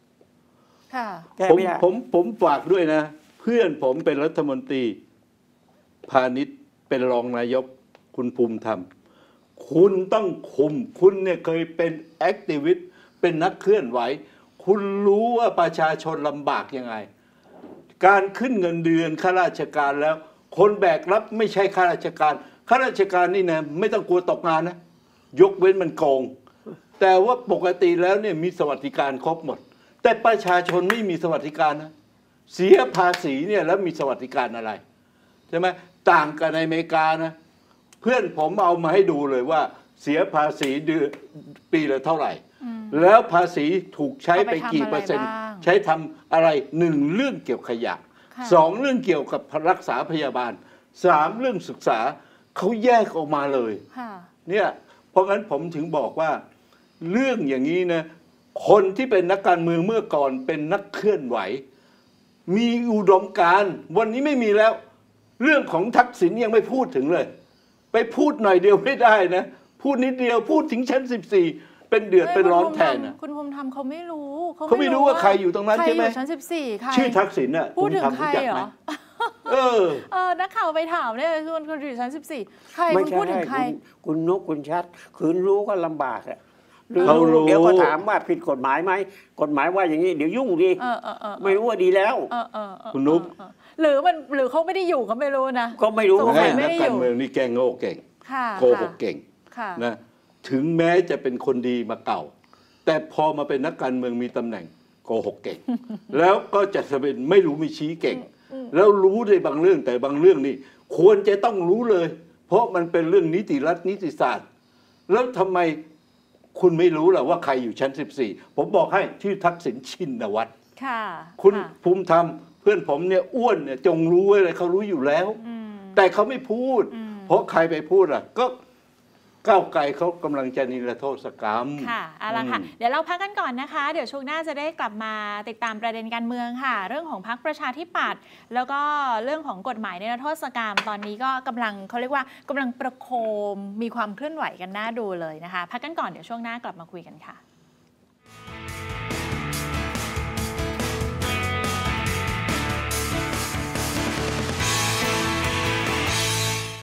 Speaker 1: ผมฝากด้วยนะเพื่อนผมเป็นรัฐมนตรีพาณิชย์เป็นรองนายกคุณภูมิธรรมคุณต้องคุมคุณเนี่ยเคยเป็นแอคทิวิสต์เป็นนักเคลื่อนไหวคุณรู้ว่าประชาชนลำบากยังไงการขึ้นเงินเดือนข้าราชการแล้วคนแบกรับไม่ใช่ข้าราชการนี่นะไม่ต้องกลัวตกงานนะยกเว้นมันโกงแต่ว่าปกติแล้วเนี่ยมีสวัสดิการครบหมดแต่ประชาชนไม่มีสวัสดิการนะเสียภาษีเนี่ยแล้วมีสวัสดิการอะไรใช่ไหมต่างกันในอเมริกานะเพื่อนผมเอามาให้ดูเลยว่าเสียภาษีเดือนปีละเท่าไหร่แล้วภาษีถูกใช้ไปกี่เปอร์เซ็นต์ใช้ทำอะไร1เรื่องเกี่ยวขยะ2เรื่องเกี่ยวกับรักษาพยาบาล3เรื่องศึกษาเขาแยกออกมาเลยเนี่ยเพราะงั้นผมถึงบอกว่าเรื่องอย่างนี้นะคนที่เป็นนักการเมืองเมื่อก่อนเป็นนักเคลื่อนไหวมีอุดมการณ์วันนี้ไม่มีแล้วเรื่องของทักษิณยังไม่พูดถึงเลยไปพูดหน่อยเดียวไม่ได้นะพูดนิดเดียวพูดถึงชั้น14เป็นเดือดเป็นร้อนแทนนะ
Speaker 2: คุณภูมิธรรมเขาไม่รู้
Speaker 1: ว่าใครอยู่ตรงนั้นใช่ไหม
Speaker 2: ชั้น14ใคร
Speaker 1: ชื่อทักษิณน่ะ
Speaker 2: พูดถึงใครเหรอนักข่าวไปถามเนี่ยคุณอยู่ชั้น14ใครคุณพูดถึงใคร
Speaker 3: คุณนกคุณชัดคืนรู้ก็ลำบากอ่ะเดี๋ยวก็ถามว่าผิดกฎหมายไหมกฎหมายว่าอย่างนี้เดี๋ยวยุ่งดีไม่รู้ว่าดีแล้ว
Speaker 1: คุณนุ๊ก
Speaker 2: หรือเขาไม่ได้อยู่ก็ไม่รู้นะ
Speaker 3: ก็ไม่รู้
Speaker 1: ว่านักการเมืองนี่แกงโง่เก่งโกหกเก่งนะถึงแม้จะเป็นคนดีมาเก่าแต่พอมาเป็นนักการเมืองมีตำแหน่งโกหกเก่งแล้วก็จะเป็นไม่รู้ไม่ชี้เก่งแล้วรู้ในบางเรื่องแต่บางเรื่องนี่ควรจะต้องรู้เลยเพราะมันเป็นเรื่องนิติรัฐนิติศาสตร์แล้วทำไมคุณไม่รู้หรอว่าใครอยู่ชั้น14ผมบอกให้ชื่อทักษิณชินวัตรคุณภูมิธรรมเพื่อนผมเนี่ยอ้วนเนี่ยจงรู้ไว้เลยเขารู้อยู่แล้วแต่เขาไม่พูดเพราะใครไปพูดอ่ะก็ก้าวไกลเขากำลังจะนิรโทษกรรม
Speaker 2: ค่ะเอาละค่ะเดี๋ยวเราพักกันก่อนนะคะเดี๋ยวช่วงหน้าจะได้กลับมาติดตามประเด็นการเมืองค่ะเรื่องของพรรคประชาธิปัตย์แล้วก็เรื่องของกฎหมายนิรโทษกรรมตอนนี้ก็กำลังเขาเรียกว่ากำลังประโคมมีความเคลื่อนไหวกันน่าดูเลยนะคะพักกันก่อนเดี๋ยวช่วงหน้ากลับมาคุยกันค่ะ